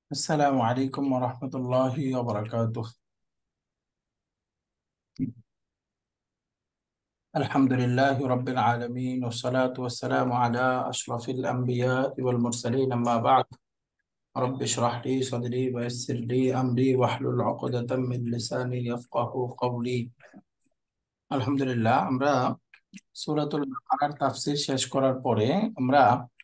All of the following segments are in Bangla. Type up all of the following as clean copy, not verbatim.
السلام عليكم ورحمة الله وبركاته. الحمد لله رب العالمين والصلاة والسلام على أشرف الأنبياء والمرسلين، أما بعد. رب اشرح لي صدري ويسر لي أمري واحلل عقدة من لساني يفقه قولي। আলহামদুলিল্লাহ, আমরা সূরাতুল বাকারার তাফসীর শেষ করার পরে আমরা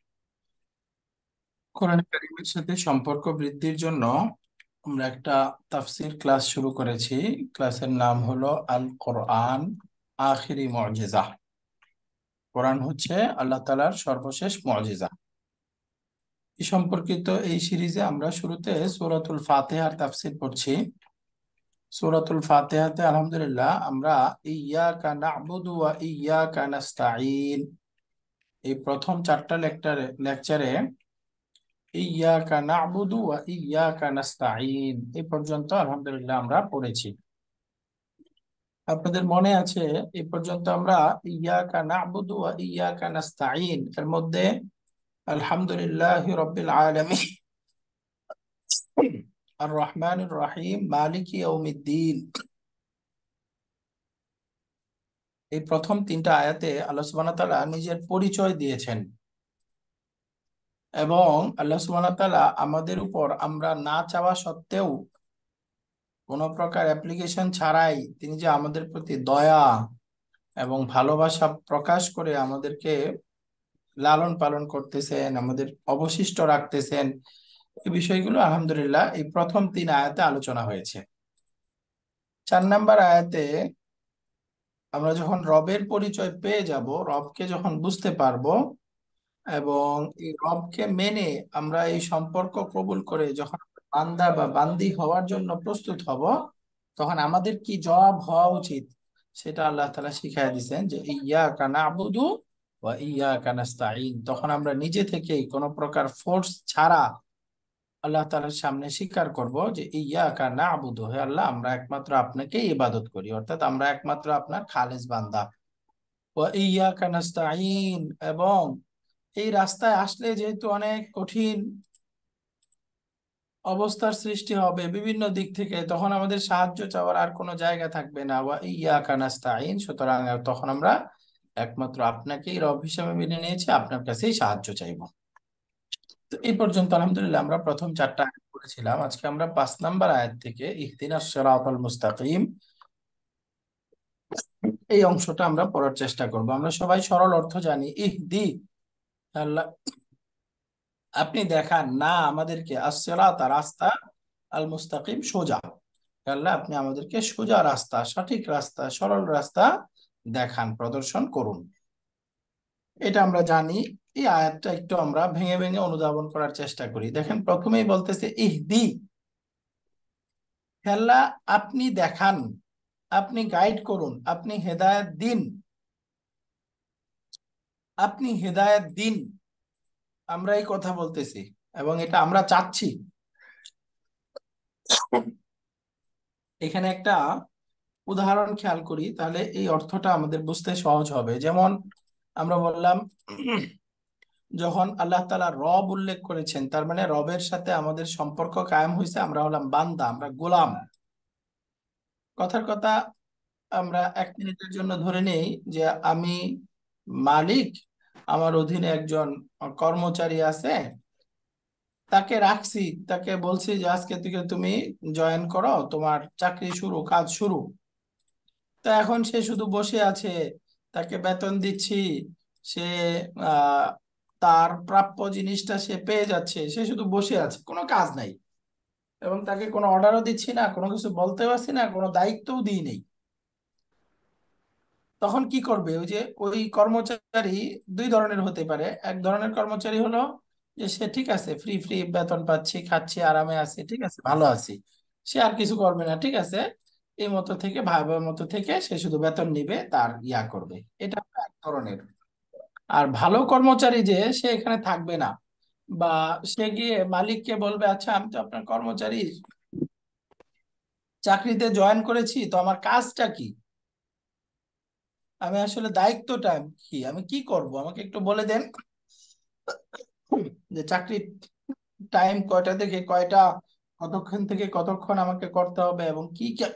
কোরআন কারীমের সাথে সম্পর্ক বৃদ্ধির জন্য আমরা একটা তাফসীর ক্লাস শুরু করেছি। ক্লাসের নাম হলো আল কোরআন আখিরি মুজিজা। কোরআন হচ্ছে আল্লাহ তাআলার সর্বশেষ মুজিজা। এই সম্পর্কিত এই সিরিজে আমরা শুরুতে সূরাতুল ফাতিহার তাফসীর পড়ছি। সূরাতুল ফাতিহাতে আলহামদুলিল্লাহ আমরা ইয়্যাকা না'বুদু ওয়া ইয়্যাকা নাস্তাঈন, এই প্রথম চারটা লেকচারে ইয়্যাকা না'বুদু ওয়া ইয়্যাকা নাস্তাঈন এই পর্যন্ত আলহামদুলিল্লাহ আমরা পড়েছি। আপনাদের মনে আছে এই পর্যন্ত আমরা ইয়্যাকা না'বুদু ওয়া ইয়্যাকা নাস্তাঈন এর মধ্যে আলহামদুলিল্লাহি রাব্বিল আলামিন আর রহমানির রহিম মালিকি ইয়াউমিদ্দিন, এই প্রথম তিনটা আয়াতে আল্লাহ সুবহানাহু ওয়া তাআলা নিজের পরিচয় দিয়েছেন এবং আল্লাহ সুবহানাহু ওয়া তাআলা আমাদের উপর আমরা না চাওয়া সত্ত্বেও কোনো প্রকার অ্যাপ্লিকেশন ছাড়াই তিনি যে আমাদের প্রতি দয়া এবং ভালোবাসা প্রকাশ করে আমাদেরকে লালন পালন করতেছেন, আমাদের অবশিষ্ট রাখতেছেন, এই বিষয়গুলো আলহামদুলিল্লাহ এই প্রথম তিন আয়াতে আলোচনা হয়েছে। 4 নম্বর আয়াতে আমরা যখন রবের পরিচয় পেয়ে যাব, রবকে যখন বুঝতে পারবো এবং এই রবকে মেনে আমরা এই সম্পর্ক কবুল করে যখন বান্দা বা বান্দি হওয়ার জন্য প্রস্তুত হব, তখন আমাদের কি জবাব হওয়া উচিত সেটা আল্লাহ তাআলা শিখাই দিয়েছেন যে ইয়্যাকা না'বুদু ওয়া ইয়্যাকা নাস্তাঈন। তখন আমরা নিজে থেকেই কোনো প্রকার ফোর্স ছাড়া আল্লাহ তাআলার সামনে স্বীকার করব যে ইয়্যাকা না'বুদু, হে আল্লাহ আমরা একমাত্র আপনাকে ইবাদত করি, অর্থাৎ আমরা একমাত্র আপনার খালেস বান্দা। ওয়া ইয়্যাকা নাস্তাঈন, এবং এই রাস্তায় আসলে যেহেতু অনেক কঠিন অবস্থার সৃষ্টি হবে বিভিন্ন দিক থেকে, তখন আমাদের সাহায্য চাওয়ার আর কোনো জায়গা থাকবে না। ওয়া ইয়্যাকা নাস্তাঈন, সুতরাং তখন আমরা একমাত্র আপনাকেই রব হিসেবে মেনে নিয়েছি, আপনার কাছেই সাহায্য চাইবো। তো এই পর্যন্ত আলহামদুলিল্লাহ আমরা প্রথম চারটা আয়াত পড়েছিলাম। আজকে আমরা 5 নম্বর আয়াত থেকে ইহদিনাস সিরাতাল মুস্তাকিম এই অংশটা আমরা পড়ার চেষ্টা করব। আমরা সবাই সরল অর্থ জানি। ইহদি, আল্লাহ আপনি দেখান, না আমাদেরকে, as-সিরাতা রাস্তা, আল মুস্তাকিম সোজা, আল্লাহ আপনি আমাদেরকে সোজা রাস্তা, সঠিক রাস্তা, সরল রাস্তা দেখান, প্রদর্শন করুন। এটা আমরা জানি। এই আয়াতটা একটু আমরা ভেঙে ভেঙে অনুধাবন করার চেষ্টা করি। দেখেন, প্রথমেই বলতেছে ইহদি, হে আল্লাহ আপনি দেখান, আপনি গাইড করুন, আপনি হেদায়েত দিন, আপনি হেদায়েত দিন। আমরা এই কথা বলতেছি এবং এটা আমরা চাচ্ছি। এখানে একটা উদাহরণ খেয়াল করি, তাহলে এই অর্থটা আমাদের বুঝতে সহজ হবে। যেমন আমরা বললাম যখন আল্লাহ তাআলা রব উল্লেখ করেছেন, তার মানে রবের সাথে আমাদের সম্পর্ক কায়েম হয়েছে, আমরা হলাম বান্দা, আমরা গোলাম। কথার কথা, আমরা 1 মিনিটের জন্য ধরে নেই যে আমি মালিক, আমার অধীনে একজন কর্মচারী আছে, তাকে রাখছি, তাকে বলছি যে আজকে থেকে তুমি জয়েন করো, তোমার চাকরি শুরু, কাজ শুরু। তো এখন সে শুধু বসে আছে, তাকে বেতন দিচ্ছি, সে আহ তার প্রাপ্য জিনিসটা সে পেয়ে যাচ্ছে, সে শুধু বসে আছে, কোনো কাজ নাই, এবং তাকে কোনো অর্ডারও দিচ্ছি না, কোনো কিছু বলতে পারছি না, কোনো দায়িত্বও দিই নেই। তখন কি করবে? ওই যে ওই কর্মচারী 2 ধরনের হতে পারে। এক ধরনের কর্মচারী হলো যে সে ঠিক আছে, ফ্রি ফ্রি বেতন পাচ্ছি, খাচ্ছি, আরামে আছি, ঠিক আছে, ভালো আছি, সে আর কিছু করবে না, ঠিক আছে, এই মতো থেকে, ভাইবার মতো থেকে সে শুধু বেতন নিবে, তার ইয়া করবে। এটা হলো এক ধরনের। আর ভালো কর্মচারী যে সে এখানে থাকবে না, বা সে গিয়ে মালিককে বলবে আচ্ছা আমি তো আপনার কর্মচারী, চাকরিতে জয়েন করেছি, তো আমার কাজটা কি, আমি আসলে দায়িত্বটা কি, আমি কি করব, আমাকে একটু বলে দেন যে চাকরিটা টাইম কয়টা থেকে কয়টা, কতক্ষণ থেকে কতক্ষণ আমাকে করতে হবে, এবং কি কি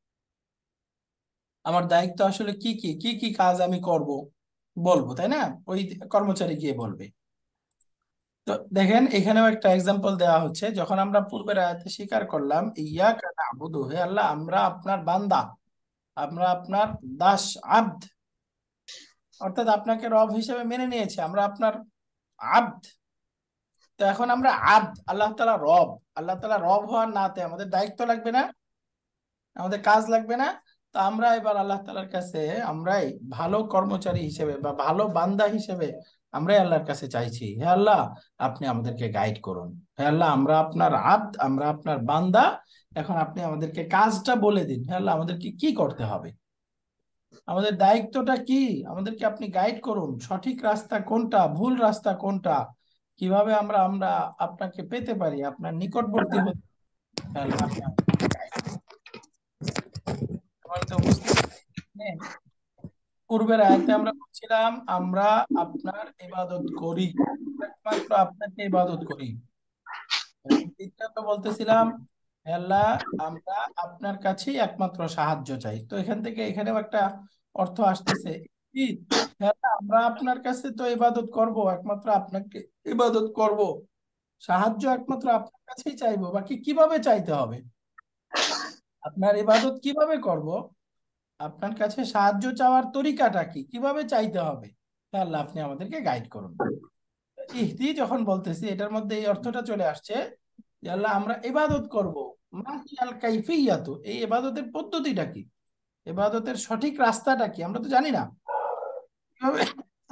আমার দায়িত্ব, আসলে কি কি কি কি কাজ আমি করব বলবো, তাই না? ওই কর্মচারী গিয়ে বলবে। তো দেখেন এখানেও একটা এক্সাম্পল দেওয়া হচ্ছে, যখন আমরা পূর্বের আয়াতে স্বীকার করলাম ইয়াকা না'বুদু, হে আল্লাহ আমরা আপনার বান্দা, আমরা আপনার দাস, আব্দ, অর্থাৎ আপনাকে রব হিসেবে মেনে নিয়েছি, আমরা আপনার আব্দ। তো এখন আমরা আব্দ, আল্লাহ তাআলা রব, আল্লাহ তাআলা রব হওয়ার নাতে আমাদের দায়িত্ব লাগবে না, আমাদের কাজ লাগবে না? তো আমরা এবার আল্লাহ তাআলার কাছে আমরাই ভালো কর্মচারী হিসেবে বা ভালো বান্দা হিসেবে আমরাই আল্লাহর কাছে চাইছি, হে আল্লাহ আপনি আমাদেরকে গাইড করুন। হে আল্লাহ আমরা আপনার আব্দ, আমরা আপনার বান্দা, এখন আপনি আমাদেরকে কাজটা বলে দিন, হে আল্লাহ আমাদেরকে কি করতে হবে, আমাদের দায়িত্বটা কি, আমাদেরকে আপনি গাইড করুন, সঠিক রাস্তা কোনটা, ভুল রাস্তা কোনটা, কিভাবে আমরা আমরা আপনাকে পেতে পারি, আপনার নিকটবর্তী হতে পারি। হে আল্লাহ আপনি আমাদেরকে গাইড করুন। সম্মানিত উপস্থিতি, হ্যাঁ, পূর্বের আয়াতে আমরা বলছিলাম আমরা আপনার ইবাদত করি, একমাত্র আপনাকে ইবাদত করি, এবং তৃতীয়ত বলতেছিলাম হে আল্লাহ আমরা আপনার কাছেই একমাত্র সাহায্য চাই। তো এখান থেকে এখানেও একটা অর্থ আসতেছে কি, হে আল্লাহ আমরা আপনার কাছে তো ইবাদত করব, একমাত্র আপনাকে ইবাদত করব, সাহায্য একমাত্র আপনার কাছেই চাইবো, বাকি কিভাবে চাইতে হবে, আপনার ইবাদত কিভাবে করব, আপনার কাছে সাহায্য চাওয়ার তরিকাটা কি, কিভাবে চাইতে হবে, তা আল্লাহ আপনি আমাদেরকে গাইড করুন। ইহদি যখন বলতেছি এটার মধ্যে এই অর্থটা চলে আসছে যে আল্লাহ আমরা ইবাদত করব, মা হিয়াল কাইফিয়াতু, এই ইবাদতের পদ্ধতিটা কি, ইবাদতের সঠিক রাস্তাটা কি, আমরা তো জানি না কিভাবে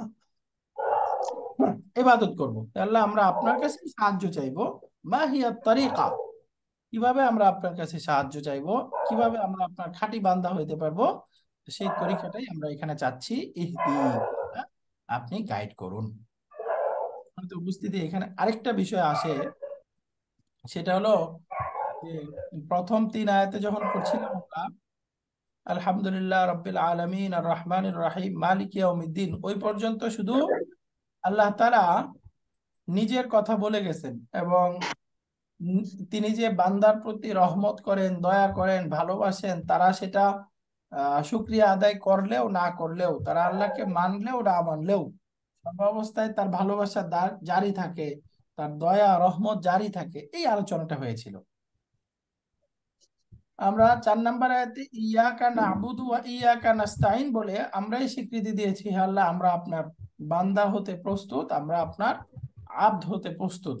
ইবাদত করব। আল্লাহ আমরা আপনার কাছে সাহায্য চাইবো, মা হিয়া তরিকা, কিভাবে আমরা আপনার কাছে সাহায্য চাইবো, কিভাবে আমরা আপনার খাঁটি বান্দা হইতে পারবো, সেই তরিকাটাই আমরা এখানে চাচ্ছি। ইহদি, আপনি গাইড করুন। তো উপস্থিতি এখানে আরেকটা বিষয় আসে, সেটা হলো যে প্রথম তিন আয়াতে যখন পড়ছিলাম আমরা আলহামদুলিল্লাহ রাব্বিল আলামিন আর রহমানির রহিম মালিক ইয়াউমিদ্দিন, ওই পর্যন্ত শুধু আল্লাহ তাআলা নিজের কথা বলে গেছেন, এবং তিনি যে বান্দার প্রতি রহমত করেন, দয়া করেন, ভালোবাসেন, তারা সেটা শুকরিয়া আদায় করলেও না করলেও, তারা আল্লাহকে মানলেও না মানলেও, সর্ব অবস্থায় তার ভালোবাসা জারি থাকে, তার দয়া রহমত জারি থাকে, এই আলোচনাটা হয়েছিল। আমরা 4 নম্বর আয়াতে ইয়াকা নাবুদু ওয়া ইয়াকা নাস্তাইন বলে আমরাই স্বীকৃতি দিয়েছি, হে আল্লাহ আমরা আপনার বান্দা হতে প্রস্তুত, আমরা আপনার আব্দ হতে প্রস্তুত।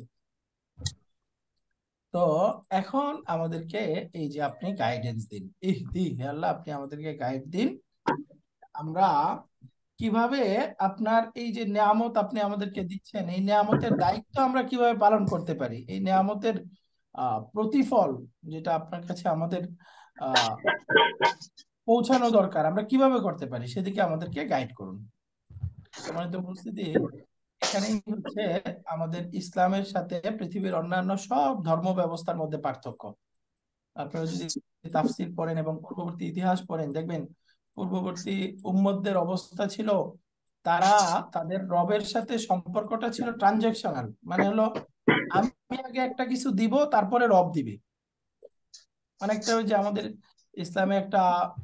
তো এখন আমাদেরকে এই যে আপনি গাইডেন্স দিন, ইহদি, হে আল্লাহ আপনি আমাদেরকে গাইড দিন, আমরা কিভাবে আপনার এই যে নিয়ামত আপনি আমাদেরকে দিচ্ছেন, এই নিয়ামতের দায়িত্ব আমরা কিভাবে পালন করতে পারি, এই নিয়ামতের প্রতিফল যেটা আপনার কাছে আমাদের আহ পৌঁছানো দরকার, আমরা কিভাবে করতে পারি, সেদিকে আমাদেরকে গাইড করুন। সম্মানিত উপস্থিতি, এখানেই হচ্ছে আমাদের ইসলামের সাথে পৃথিবীর অন্যান্য সব ধর্ম ব্যবস্থার মধ্যে পার্থক্য। আপনারা যদি তাফসীর পড়েন এবং পূর্ববর্তী ইতিহাস পড়েন, দেখবেন পূর্ববর্তী উম্মতদের অবস্থা ছিল, তারা তাদের রবের সাথে সম্পর্কটা ছিল ট্রানজাকশনাল, মানে হলো আমি আগে একটা কিছু দিব, তারপরে রব দিবে। অনেকটা ওই যে আমাদের ইসলামে একটা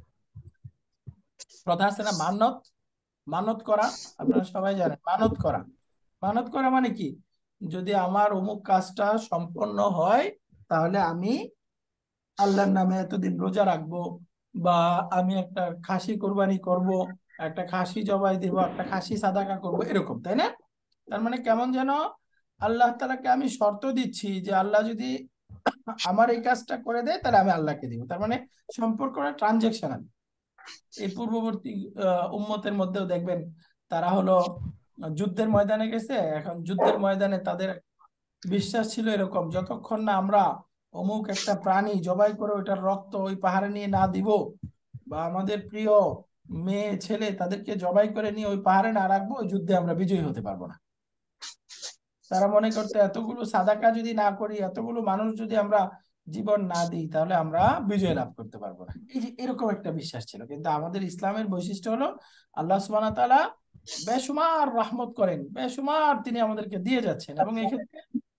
প্রথা আছে না, মানত, মানত করা, আপনারা সবাই জানেন মানত করা। মানত করা মানে কি, যদি আমার অমুক কাজটা সম্পন্ন হয় তাহলে আমি আল্লাহর নামে এতদিন রোজা রাখবো, বা আমি একটা খাসি কোরবানি করব, একটা খাসি জবাই দিব, একটা খাসি সাদাকা করব, এরকম, তাই না? তার মানে কেমন যেন আল্লাহ তাআলাকে আমি শর্ত দিচ্ছি যে আল্লাহ যদি আমার এই কাজটা করে দেয় তাহলে আমি আল্লাহকে দিব, তার মানে সম্পর্কটা ট্রানজেকশনাল। এই পূর্ববর্তী উম্মতের মধ্যেও দেখবেন তারা হলো যুদ্ধের ময়দানে গেছে, এখন যুদ্ধের ময়দানে তাদের বিশ্বাস ছিল এরকম, যতক্ষণ না আমরা অমুক একটা প্রাণী জবাই করে ওইটার রক্ত ওই পাহাড়ে নিয়ে না দিব, বা আমাদের প্রিয় মেয়ে ছেলে তাদেরকে জবাই করে নিয়ে ওই পাহাড়ে না রাখবো, ওই যুদ্ধে আমরা বিজয়ী হতে পারবো না। তারা মনে করতে এতগুলো সাদাকা যদি না করি, এতগুলো মানুষ যদি আমরা জীবন না দিই, তাহলে আমরা বিজয় লাভ করতে পারবো না, এই যে এরকম একটা বিশ্বাস ছিল। কিন্তু আমাদের ইসলামের বৈশিষ্ট্য হলো আল্লাহ সুবহানাহু ওয়া তাআলা বেশুমার রহমত করেন, বেশুমার তিনি আমাদেরকে দিয়ে যাচ্ছেন, এবং এক্ষেত্রে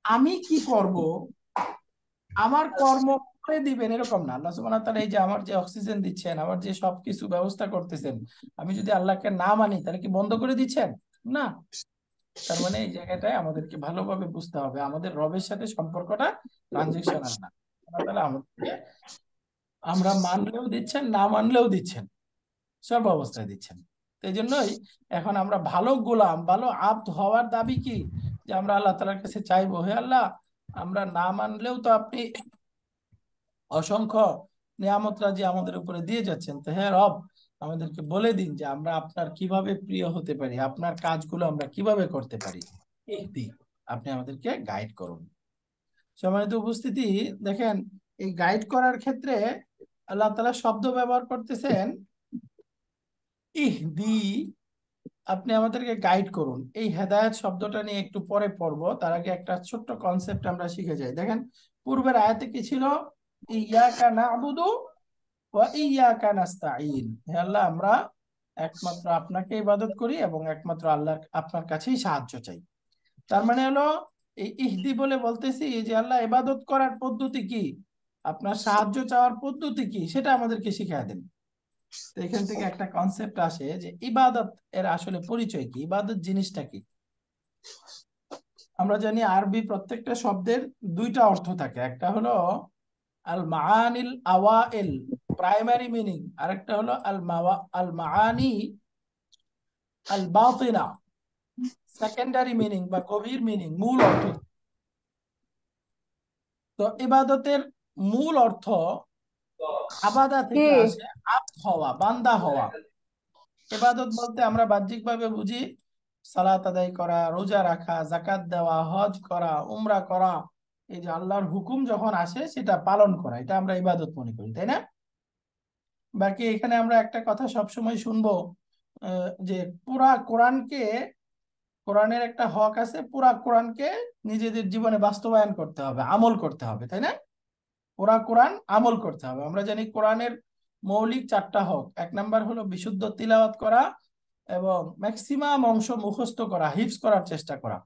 আমি কি করব, আমার কর্ম করে দিবেন এরকম না। আল্লাহ সুবহানাহু ওয়া তাআলা এই যে আমার যে অক্সিজেন দিচ্ছেন, আমার যে সবকিছু ব্যবস্থা করতেছেন, আমি যদি আল্লাহকে না মানি তাহলে কি বন্ধ করে দিচ্ছেন? না। তার মানে এই জায়গাটায় আমাদেরকে ভালোভাবে বুঝতে হবে আমাদের রবের সাথে সম্পর্কটা ট্রানজেকশনাল না। আল্লাহ তাআলা আমাদেরকে আমরা মানলেও দিচ্ছেন, না মানলেও দিচ্ছেন, সব অবস্থায় দিচ্ছেন। তো এই জন্যই এখন আমরা ভালো গোলাম, ভালো আব্দ হওয়ার দাবি কি, যে আমরা আল্লাহ তাআলার কাছে চাইবো, হে আল্লাহ, আমরা না মানলেও তো আপনি অসংখ্য নিয়ামতরা যে আমাদের উপরে দিয়ে যাচ্ছেন, তো হ্যাঁ রব, আমাদেরকে বলে দিন যে আমরা আপনার কিভাবে প্রিয় হতে পারি, আপনার কাজগুলো আমরা কিভাবে করতে পারি। ইহদি, আপনি আমাদেরকে গাইড করুন। সম্মানিত উপস্থিতি, দেখেন এই গাইড করার ক্ষেত্রে আল্লাহ তাআলা শব্দ ব্যবহার করতেছেন ইহদি, আপনি আমাদেরকে গাইড করুন। এই হেদায়েত শব্দটা নিয়ে একটু পরে পড়বো, তার আগে একটা ছোট্ট কনসেপ্ট আমরা শিখে যাই। দেখেন পূর্বের আয়াতে কি ছিল? ইয়াকা না'বুদু ওয়া ইয়াকা নাস্তাঈন, হে আল্লাহ, আমরা একমাত্র আপনাকে ইবাদত করি এবং একমাত্র আল্লাহ আপনার কাছেই সাহায্য চাই। তার মানে হলো এই ইহদি বলে বলতেছি যে আল্লাহ, ইবাদত করার পদ্ধতি কি, আপনার সাহায্য চাওয়ার পদ্ধতি কি, সেটা আমাদেরকে শিখিয়ে দেন। তো এখান থেকে একটা কনসেপ্ট আসে যে ইবাদত এর আসলে পরিচয় কি, ইবাদত জিনিসটা কি। আমরা জানি আরবি প্রত্যেকটা শব্দের দুইটা অর্থ থাকে, একটা হলো আল মাআনিল আওয়াইল, প্রাইমারি মিনিং, আরেকটা হলো আল মাআনি আল বাতিনা, সেকেন্ডারি মিনিং বা গভীর মিনিং, মূল অর্থ। তো ইবাদতের মূল অর্থ আবাদা কি? থেকে আসে, আব্দ হওয়া, বান্দা হওয়া। ইবাদত বলতে আমরা বাহ্যিকভাবে বুঝি সালাত আদায় করা, রোজা রাখা, জাকাত দেওয়া, হজ করা, উমরা করা। এই যে আল্লাহর হুকুম যখন আসে সেটা পালন করা, এটা আমরা ইবাদত মনে করি, তাই না? বাকি এখানে আমরা একটা কথা সবসময় শুনবো, যে পুরা কোরআনকে, কোরআনের একটা হক আছে, পুরা কোরআনকে নিজেদের জীবনে বাস্তবায়ন করতে হবে, আমল করতে হবে, তাই না? পুরা কোরআন আমল করতে হবে। আমরা জানি কোরআনের মৌলিক চারটা হক। এক নাম্বার হলো বিশুদ্ধ তিলাওয়াত করা এবং ম্যাক্সিমাম অংশ মুখস্থ করা, হিফজ করার চেষ্টা করা।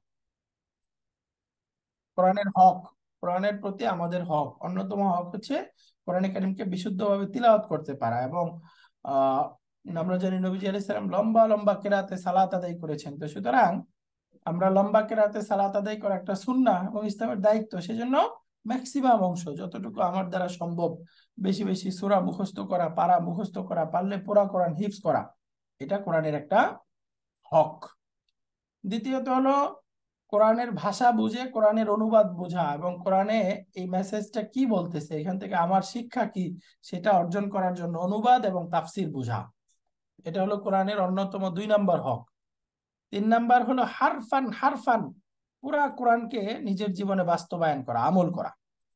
কোরআনের হক, কোরআনের প্রতি আমাদের হক, অন্যতম হক হচ্ছে কোরআনে কারিমকে বিশুদ্ধভাবে তিলাওয়াত করতে পারা। এবং আহ আমরা জানি নবীজি আলাইহিস সালাম লম্বা লম্বা কেরাতে সালাত আদায় করেছেন। তো সুতরাং আমরা লম্বা কেরাতে সালাত আদায় করা একটা সুন্নাহ এবং ইসলামের দায়িত্ব। সেজন্য ম্যাক্সিমাম অংশ যতটুকু আমার দ্বারা সম্ভব, বেশি বেশি সূরা মুখস্থ করা, পারা মুখস্থ করা, পারলে পুরা কোরআন হিফজ করা, এটা কোরআনের একটা হক। দ্বিতীয়ত হলো কোরআনের ভাষা বুঝে কোরআনের অনুবাদ বোঝা এবং কোরআনে এই মেসেজটা কি বলতেছে, এখান থেকে আমার শিক্ষা কি, সেটা অর্জন করার জন্য অনুবাদ এবং তাফসির বোঝা। এটা হলো কোরআনের অন্যতম 2 নম্বর হক। 3 নাম্বার হলো হারফান হারফান, পুরা কোরআনকে নিজের জীবনে বাস্তবায়ন করা, আমল করা।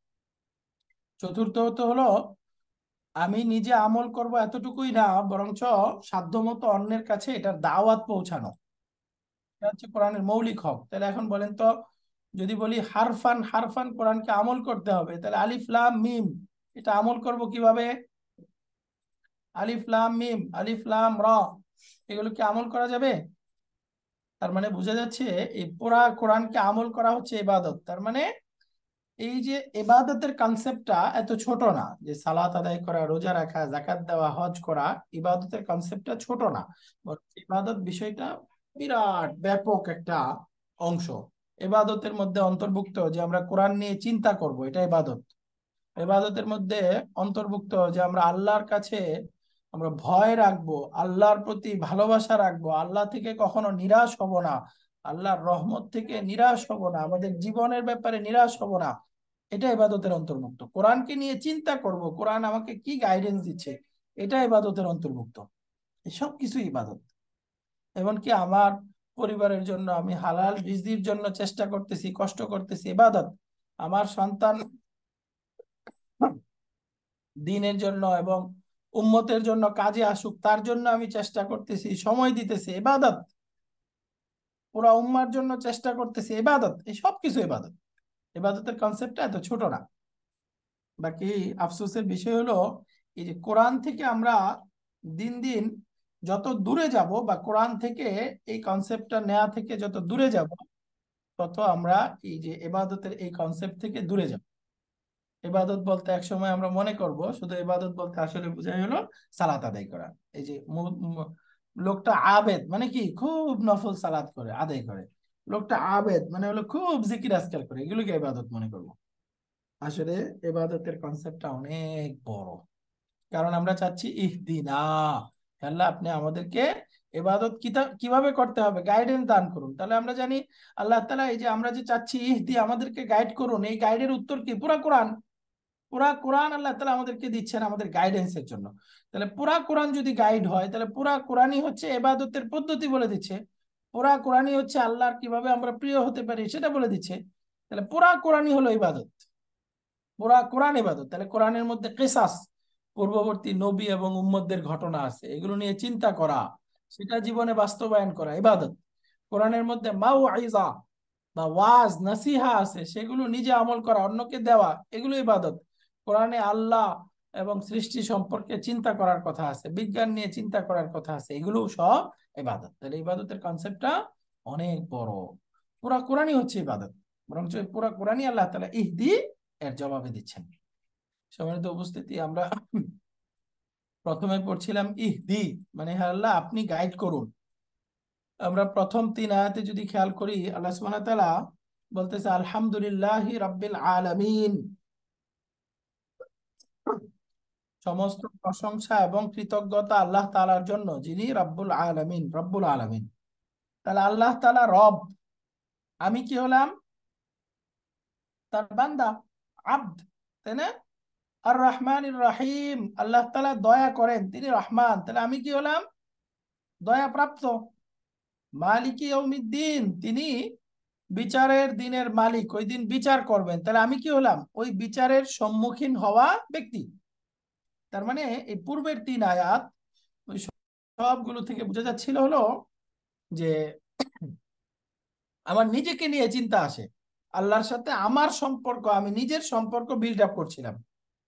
চতুর্থত হলো আমি নিজে আমল করব এতটুকুই না, বরঞ্চ সাধ্যমতো অন্যের কাছে এটার দাওয়াত পৌঁছানো। এটা হচ্ছে কোরআনের মৌলিক হক। তাহলে এখন বলেন তো, যদি বলি হারফান হারফান কোরআনকে আমল করতে হবে, তাহলে আলিফ লাম মিম, এটা আমল করব কিভাবে? আলিফ লাম মিম, আলিফ লাম র, এগুলো কি আমল করা যাবে? তার মানে বোঝা যাচ্ছে এই পুরা কোরআনকে আমল করা হচ্ছে ইবাদত। তার মানে এই যে ইবাদতের কনসেপ্টটা এত ছোট না, যে সালাত আদায় করা, রোজা রাখা, যাকাত দেওয়া, হজ করা, ইবাদতের কনসেপ্টটা ছোট না, বরং ইবাদত বিষয়টা বিরাট ব্যাপক একটা অংশ। ইবাদতের মধ্যে অন্তর্ভুক্ত যে আমরা কোরআন নিয়ে চিন্তা করব, এটা ইবাদত। ইবাদতের মধ্যে অন্তর্ভুক্ত যে আমরা আল্লাহর কাছে আমরা ভয় রাখবো, আল্লাহর প্রতি ভালোবাসা রাখবো, আল্লাহ থেকে কখনো নিরাশ হব না, আল্লাহর রহমত থেকে নিরাশ হব না, আমাদের জীবনের ব্যাপারে নিরাশ হব না, এটা ইবাদতের অন্তর্ভুক্ত। কোরআনকে নিয়ে চিন্তা করব, কোরআন আমাকে কি গাইডেন্স দিচ্ছে, এটা ইবাদতের অন্তর্ভুক্ত। এসব কিছু ইবাদত। এমনকি আমার পরিবারের জন্য আমি হালাল রিজির জন্য চেষ্টা করতেছি, কষ্ট করতেছি, ইবাদত। আমার সন্তান দিনের জন্য এবং উম্মতের জন্য কাজে আসুক, তার জন্য আমি চেষ্টা করতেছি, সময় দিতেছি, ইবাদত। পুরা উম্মার জন্য চেষ্টা করতেছি, ইবাদত। এই সব কিছু ইবাদত। ইবাদতের কনসেপ্টটা এত ছোট না। বাকি আফসোসের বিষয় হলো এই যে কোরআন থেকে আমরা দিন দিন যত দূরে যাব, বা কোরআন থেকে এই কনসেপ্টটা নেওয়া থেকে যত দূরে যাব, তত আমরা এই যে ইবাদতের এই কনসেপ্ট থেকে দূরে যাব। ইবাদত বলতে একসময় আমরা মনে করব শুধু ইবাদত বলতে আসলে বোঝাই হলো সালাত আদায় করা। এই যে লোকটা আবেদ মানে কি, খুব নফল সালাত করে আদায় করে। লোকটা আবেদ মানে হলো খুব জিকির আজকার করে, এগুলোকে ইবাদত মনে করব। আসলে ইবাদতের কনসেপ্টটা অনেক বড়। কারণ আমরা চাচ্ছি ইহদিনা, আল্লাহ আপনি আমাদেরকে ইবাদত কিভাবে করতে হবে গাইডেন্স দান করুন। তাহলে আমরা জানি আল্লাহ তাআলা এই যে আমরা যে চাচ্ছি ইহদি আমাদেরকে গাইড করুন, এই গাইডের উত্তর কি? পুরা কোরআন। পুরা কোরআন আল্লাহ তাআলা আমাদেরকে দিচ্ছেন আমাদের গাইডেন্সের জন্য। তাহলে পুরা কোরআন যদি গাইড হয়, তাহলে পুরা কোরআনই হচ্ছে ইবাদতের পদ্ধতি বলে দিচ্ছে। পুরা কোরআনই হচ্ছে আল্লাহর কিভাবে আমরা প্রিয় হতে পারি সেটা বলে দিচ্ছে। তাহলে পুরা কোরআনই হলো ইবাদত, পুরা কোরআন ইবাদত। তাহলে কোরআনের মধ্যে কিসাস, পূর্ববর্তী নবী এবং উম্মতদের ঘটনা আছে, এগুলো নিয়ে চিন্তা করা, সেটা জীবনে বাস্তবায়ন করা ইবাদত। কোরআনের মধ্যে মাউইজা বা ওয়াজ নাসিহা আছে, সেগুলো নিজে আমল করা, অন্যকে দেওয়া, এগুলো ইবাদত। কোরআনে আল্লাহ এবং সৃষ্টি সম্পর্কে চিন্তা করার কথা আছে, বিজ্ঞান নিয়ে চিন্তা করার কথা আছে, এগুলো সব ইবাদত। তাহলে ইবাদতের কনসেপ্টটা অনেক বড়। পুরা কোরআনই হচ্ছে ইবাদত। বরঞ্চ এই পুরা কোরআনই আল্লাহ তাআলা ইহদি এর জবাবে দিচ্ছেন। সম্মানিত উপস্থিতি, আমরা প্রথমে পড়ছিলাম ইহদি মানে হে আল্লাহ আপনি গাইড করুন। আমরা প্রথম 3 আয়াতে যদি খেয়াল করি, আল্লাহ সুবহানাহু ওয়া তাআলা বলতেছে আলহামদুলিল্লাহি রাব্বিল আলামিন, সমস্ত প্রশংসা এবং কৃতজ্ঞতা আল্লাহ তাআলার জন্য যিনি রব্বুল আলামিন, রব্বুল আলামিন। তাহলে আল্লাহ তাআলা রব, আমি কি হলাম? তার বান্দা, আব্দ, তাই না? আর রহমানির রহিম, আল্লাহ তাআলা দয়া করেন, তিনি রহমান, তাহলে আমি কি হলাম? দয়া প্রাপ্ত। মালিকি ইয়াউমিদ্দিন, তিনি বিচারের দিনের মালিক, ওই দিন বিচার করবেন, তাহলে আমি কি হলাম? ওই বিচারের সম্মুখীন হওয়া ব্যক্তি। তার মানে এই পূর্বের 3 আয়াত ওই সবগুলো থেকে বোঝা যাচ্ছিল হলো যে আমার নিজেকে নিয়ে চিন্তা আসে, আল্লাহর সাথে আমার সম্পর্ক, আমি নিজের সম্পর্ক বিল্ড আপ করছিলাম।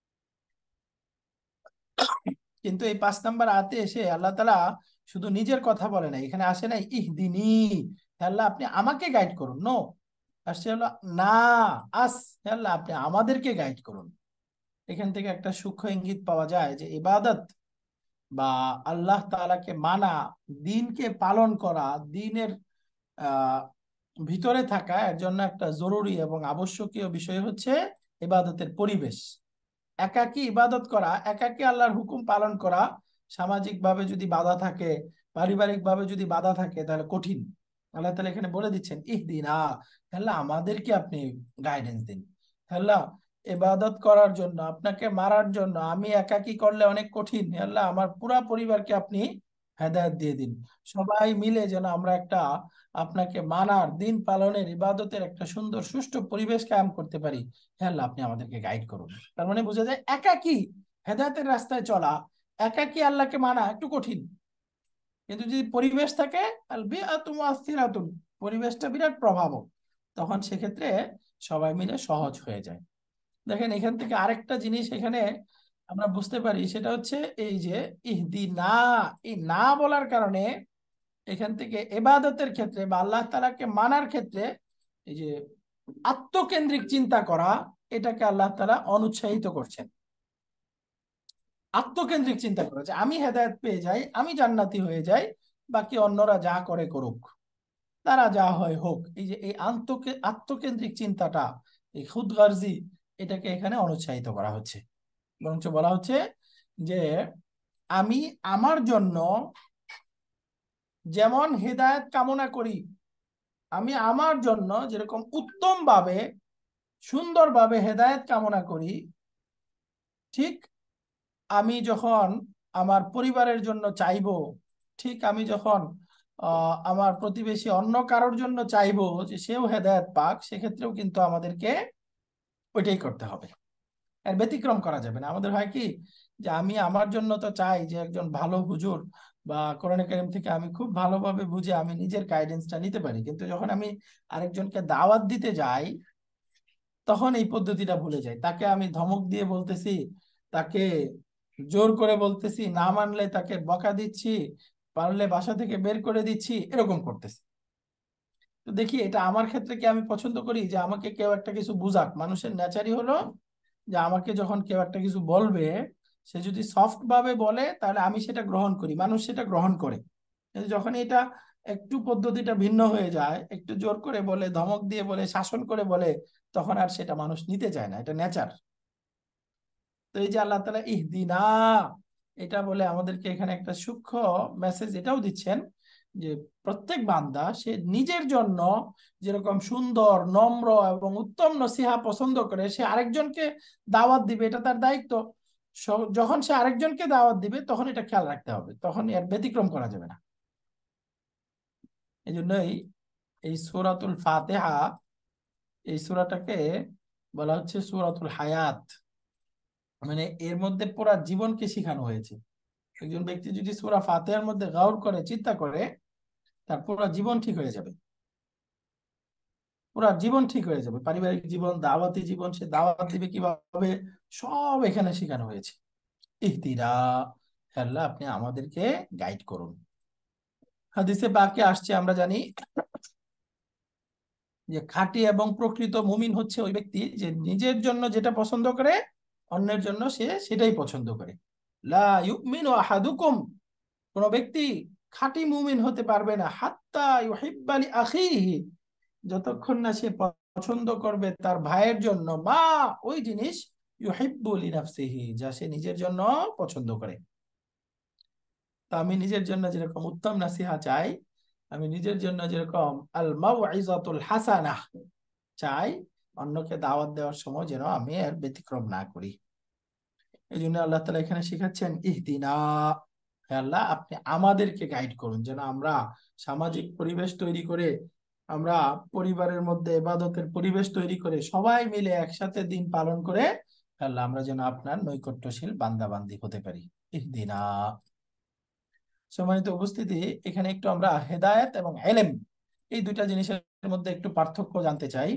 কিন্তু এই 5 নম্বর আয়াতে এসে আল্লাহ তাআলা শুধু নিজের কথা বলে না, এখানে আসে নাই ইহদিনী, হে আল্লাহ আপনি আমাকে গাইড করুন, নো, আসছে হলো না, আস, হে আল্লাহ আপনি আমাদেরকে গাইড করুন। এখান থেকে একটা সূক্ষ্ম ইঙ্গিত পাওয়া যায় যে ইবাদত বা আল্লাহ তাআলাকে মানা, দিনকে পালন করা, দিনের আহ ভিতরে থাকা, এর জন্য একটা জরুরি এবং আবশ্যকীয় বিষয় হচ্ছে ইবাদতের পরিবেশ। একাকী ইবাদত করা, একাকী আল্লাহর হুকুম পালন করা, সামাজিক ভাবে যদি বাধা থাকে, পারিবারিক ভাবে যদি বাধা থাকে, তাহলে কঠিন। আল্লাহ তাআলা এখানে বলে দিচ্ছেন ইহদিনা, আল্লাহ আমাদেরকে আপনি গাইডেন্স দিন। আল্লাহ ইবাদত করার জন্য, আপনাকে মারার জন্য আমি একাকী করলে অনেক কঠিন, আল্লাহ আমার পুরা পরিবারকে আপনি হেদায়েত দিয়ে দিন। সবাই মিলে যেন আমরা একটা আপনাকে মানার, দিন পালনের, ইবাদতের একটা সুন্দর সুষ্ঠু পরিবেশ কায়েম করতে পারি। হ্যাঁ আল্লাহ আপনি আমাদেরকে গাইড করুন। তার মানে বোঝা যায় একাকী হেদায়েতের রাস্তায় চলা, একাকী আল্লাহকে মানা একটু কঠিন। কিন্তু যদি পরিবেশ থাকে, আল বিআতু মুআসসিরাতুন, পরিবেশটা বিরাট প্রভাবক, তখন সেক্ষেত্রে সবাই মিলে সহজ হয়ে যায়। দেখেন এখান থেকে আরেকটা জিনিস এখানে আমরা বুঝতে পারি, সেটা হচ্ছে এই যে ইহদিনা, এই না বলার কারণে এখান থেকে ইবাদতের ক্ষেত্রে বা আল্লাহ তাআলাকে মানার ক্ষেত্রে এই যে আত্মকেন্দ্রিক চিন্তা করা, এটাকে আল্লাহ তাআলা অনুৎসাহিত করছেন। আত্মকেন্দ্রিক চিন্তা করা যে আমি হেদায়েত পেয়ে যাই, আমি জান্নাতি হয়ে যাই, বাকি অন্যরা যা করে করুক, তারা যা হয় হোক, এই যে এই আত্মকেন্দ্রিক চিন্তাটা, এই খুদগার্জি, এটাকে এখানে অনুৎসাহিত করা হচ্ছে। বরঞ্চ বলা হচ্ছে যে আমি আমার জন্য যেমন হেদায়েত কামনা করি, আমি আমার জন্য যেরকম উত্তম ভাবে, সুন্দরভাবে হেদায়েত কামনা করি, ঠিক আমি যখন আমার পরিবারের জন্য চাইবো, ঠিক আমি যখন আমার প্রতিবেশী অন্য কারোর জন্য চাইবো যে সেও হেদায়েত পাক, সেক্ষেত্রেও কিন্তু আমাদেরকে ওইটাই করতে হবে, এর ব্যতিক্রম করা যাবে না। আমাদের হয় কি যে আমি আমার জন্য তো চাই যে একজন ভালো হুজুর বা কোরআন কারীম থেকে আমি খুব ভালোভাবে বুঝে আমি নিজের গাইডেন্সটা নিতে পারি, কিন্তু যখন আমি আরেকজনকে দাওয়াত দিতে যাই, তখন এই পদ্ধতিটা ভুলে যাই। তাকে আমি ধমক দিয়ে বলতেছি, তাকে জোর করে বলতেছি, না মানলে তাকে বকা দিচ্ছি, পারলে বাসা থেকে বের করে দিচ্ছি, এরকম করতেছি। তো দেখি এটা আমার ক্ষেত্রে কি আমি পছন্দ করি যে আমাকে কেউ একটা কিছু বুঝাক। মানুষের নেচারই হলো যে আমাকে যখন কেউ একটা কিছু বলবে, সে যদি সফট ভাবে বলে তাহলে আমি সেটা গ্রহণ করি, মানুষ সেটা গ্রহণ করে। কিন্তু যখন এটা একটু পদ্ধতিটা ভিন্ন হয়ে যায়, একটু জোর করে বলে, ধমক দিয়ে বলে, শাসন করে বলে, তখন আর সেটা মানুষ নিতে চায় না। এটা নেচার। তো এই যে আল্লাহ তাআলা ইহদিনা এটা বলে আমাদেরকে এখানে একটা সূক্ষ্ম মেসেজ এটাও দিচ্ছেন যে প্রত্যেক বান্দা সে নিজের জন্য যেরকম সুন্দর, নম্র এবং উত্তম নসিহা পছন্দ করে, সে আরেকজনকে দাওয়াত দিবে, এটা তার দায়িত্ব। যখন সে আরেকজনকে দাওয়াত দিবে তখন এটা খেয়াল রাখতে হবে, তখন এর ব্যতিক্রম করা যাবে না। এই জন্যই এই সূরাতুল ফাতিহা, এই সূরাটাকে বলা হচ্ছে সূরাতুল হায়াত। মানে এর মধ্যে পুরা জীবনকে শিখানো হয়েছে। একজন ব্যক্তি যদি সূরা ফাতিহার মধ্যে গওর করে, চিন্তা করে, তার পুরা জীবন ঠিক হয়ে যাবে। পুরা জীবন ঠিক হয়ে যাবে, পারিবারিক জীবন, দাওয়াতি জীবন, সে দাওয়াত দিবে কিভাবে, সব এখানে শেখানো হয়েছে। ইহদিনা, হে আল্লাহ আপনি আমাদেরকে গাইড করুন। হাদিসে পাকে আসছে, আমরা জানি যে খাঁটি এবং প্রকৃত মুমিন হচ্ছে ওই ব্যক্তি যে নিজের জন্য যেটা পছন্দ করে, অন্যের জন্য সে সেটাই পছন্দ করে। লা ইউমিনু আহাদুকুম, কোন ব্যক্তি খাঁটি মুমিন হতে পারবে না হাত্তা ইউহিব্বা লি আখিহি, যতক্ষণ না সে পছন্দ করবে তার ভাইয়ের জন্য মা ওই জিনিস ইউহিব্বু লিনাফসিহি, যা সে নিজের জন্য পছন্দ করে। তো আমি নিজের জন্য যেরকম উত্তম নাসিহা চাই, আমি নিজের জন্য যেরকম আল মাউইজাতুল হাসানাহ চাই, অন্যকে দাওয়াত দেওয়ার সময় যেন আমি এর ব্যতিক্রম না করি। এই জন্য আল্লাহ তাআলা এখানে শিখাচ্ছেন ইহদিনা, হে আল্লাহ আপনি আমাদেরকে গাইড করুন, যেন আমরা সামাজিক পরিবেশ তৈরি করে, আমরা পরিবারের মধ্যে ইবাদতের পরিবেশ তৈরি করে, সবাই মিলে একসাথে দিন পালন করে, হে আল্লাহ আমরা যেন আপনার নৈকট্যশীল বান্দা বান্দি হতে পারি। ইহদিনা। সম্মানিত উপস্থিতি, এখানে একটু আমরা হেদায়েত এবং ইলম, এই দুইটা জিনিসের মধ্যে একটু পার্থক্য জানতে চাই।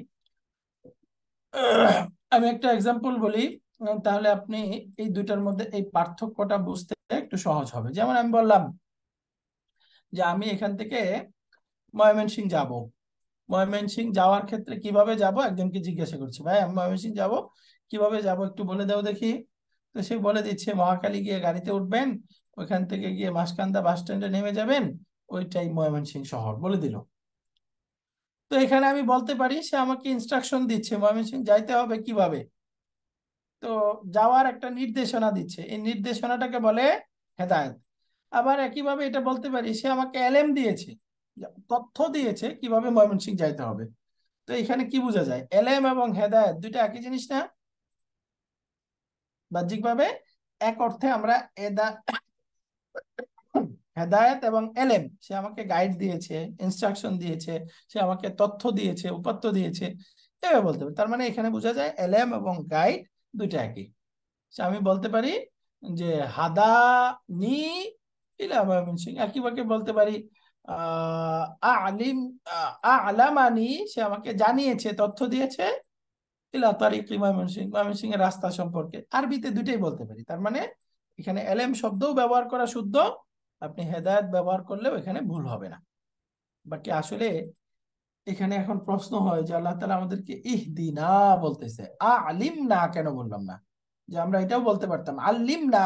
আমি একটা এক্সাম্পল বলি, তাহলে আপনি এই দুইটার মধ্যে এই পার্থক্যটা বুঝতে একটু সহজ হবে। যেমন আমি বললাম যে আমি এখান থেকে ময়মনসিংহ যাব। ময়মনসিংহ যাওয়ার ক্ষেত্রে কিভাবে যাব, একজনকে জিজ্ঞাসা করছি, ভাই আমি ময়মনসিংহ যাব, কিভাবে যাব একটু বলে দাও দেখি। তো সে বলে দিচ্ছে মহাখালী গিয়ে গাড়িতে উঠবেন, ওইখান থেকে গিয়ে মাসকান্দা বাস স্ট্যান্ডে নেমে যাবেন, ওইটাই ময়মনসিংহ শহর, বলে দিল। তো এখানে আমি বলতে পারি সে আমাকে ইনস্ট্রাকশন দিচ্ছে ময়মনসিংহ যাইতে হবে কিভাবে। তো যাওয়ার একটা নির্দেশনা দিচ্ছে, এই নির্দেশনাটাকে বলে হেদায়েত। আবার একইভাবে এটা বলতে পারি সে আমাকে এলেম দিয়েছে, তথ্য দিয়েছে কিভাবে ময়মনসিংহ যাইতে হবে। তো এখানে কি বোঝা যায়, এলেম এবং হেদায়েত দুইটা একই জিনিস না? বাহ্যিকভাবে এক অর্থে আমরা হেদায়েত এবং এলেম, সে আমাকে গাইড দিয়েছে, ইনস্ট্রাকশন দিয়েছে, সে আমাকে তথ্য দিয়েছে, উপাত্ত দিয়েছে, এভাবে বলতে পারি। তার মানে এখানে বোঝা যায় এলেম এবং গাইড দুইটা একই। আমি বলতে পারি যে হাদা নি ইলা ময়মনসিংহ, একইভাবে বলতে পারি আহ আলিম আলামানি, সে আমাকে জানিয়েছে, তথ্য দিয়েছে, ইলা তারিকি ময়মনসিংহ, ময়মনসিংহ এর রাস্তা সম্পর্কে। আরবিতে দুইটাই বলতে পারি। তার মানে এখানে এলেম শব্দও ব্যবহার করা শুদ্ধ, আপনি হেদায়েত ব্যবহার করলেও এখানে ভুল হবে না। বাকি আসলে এখানে এখন প্রশ্ন হয় যে আল্লাহ তাআলা আমাদেরকে ইহদিনা বলতেছে, আলিম না কেন বললাম না? যে আমরা এটাও বলতে পারতাম আল্লিম না,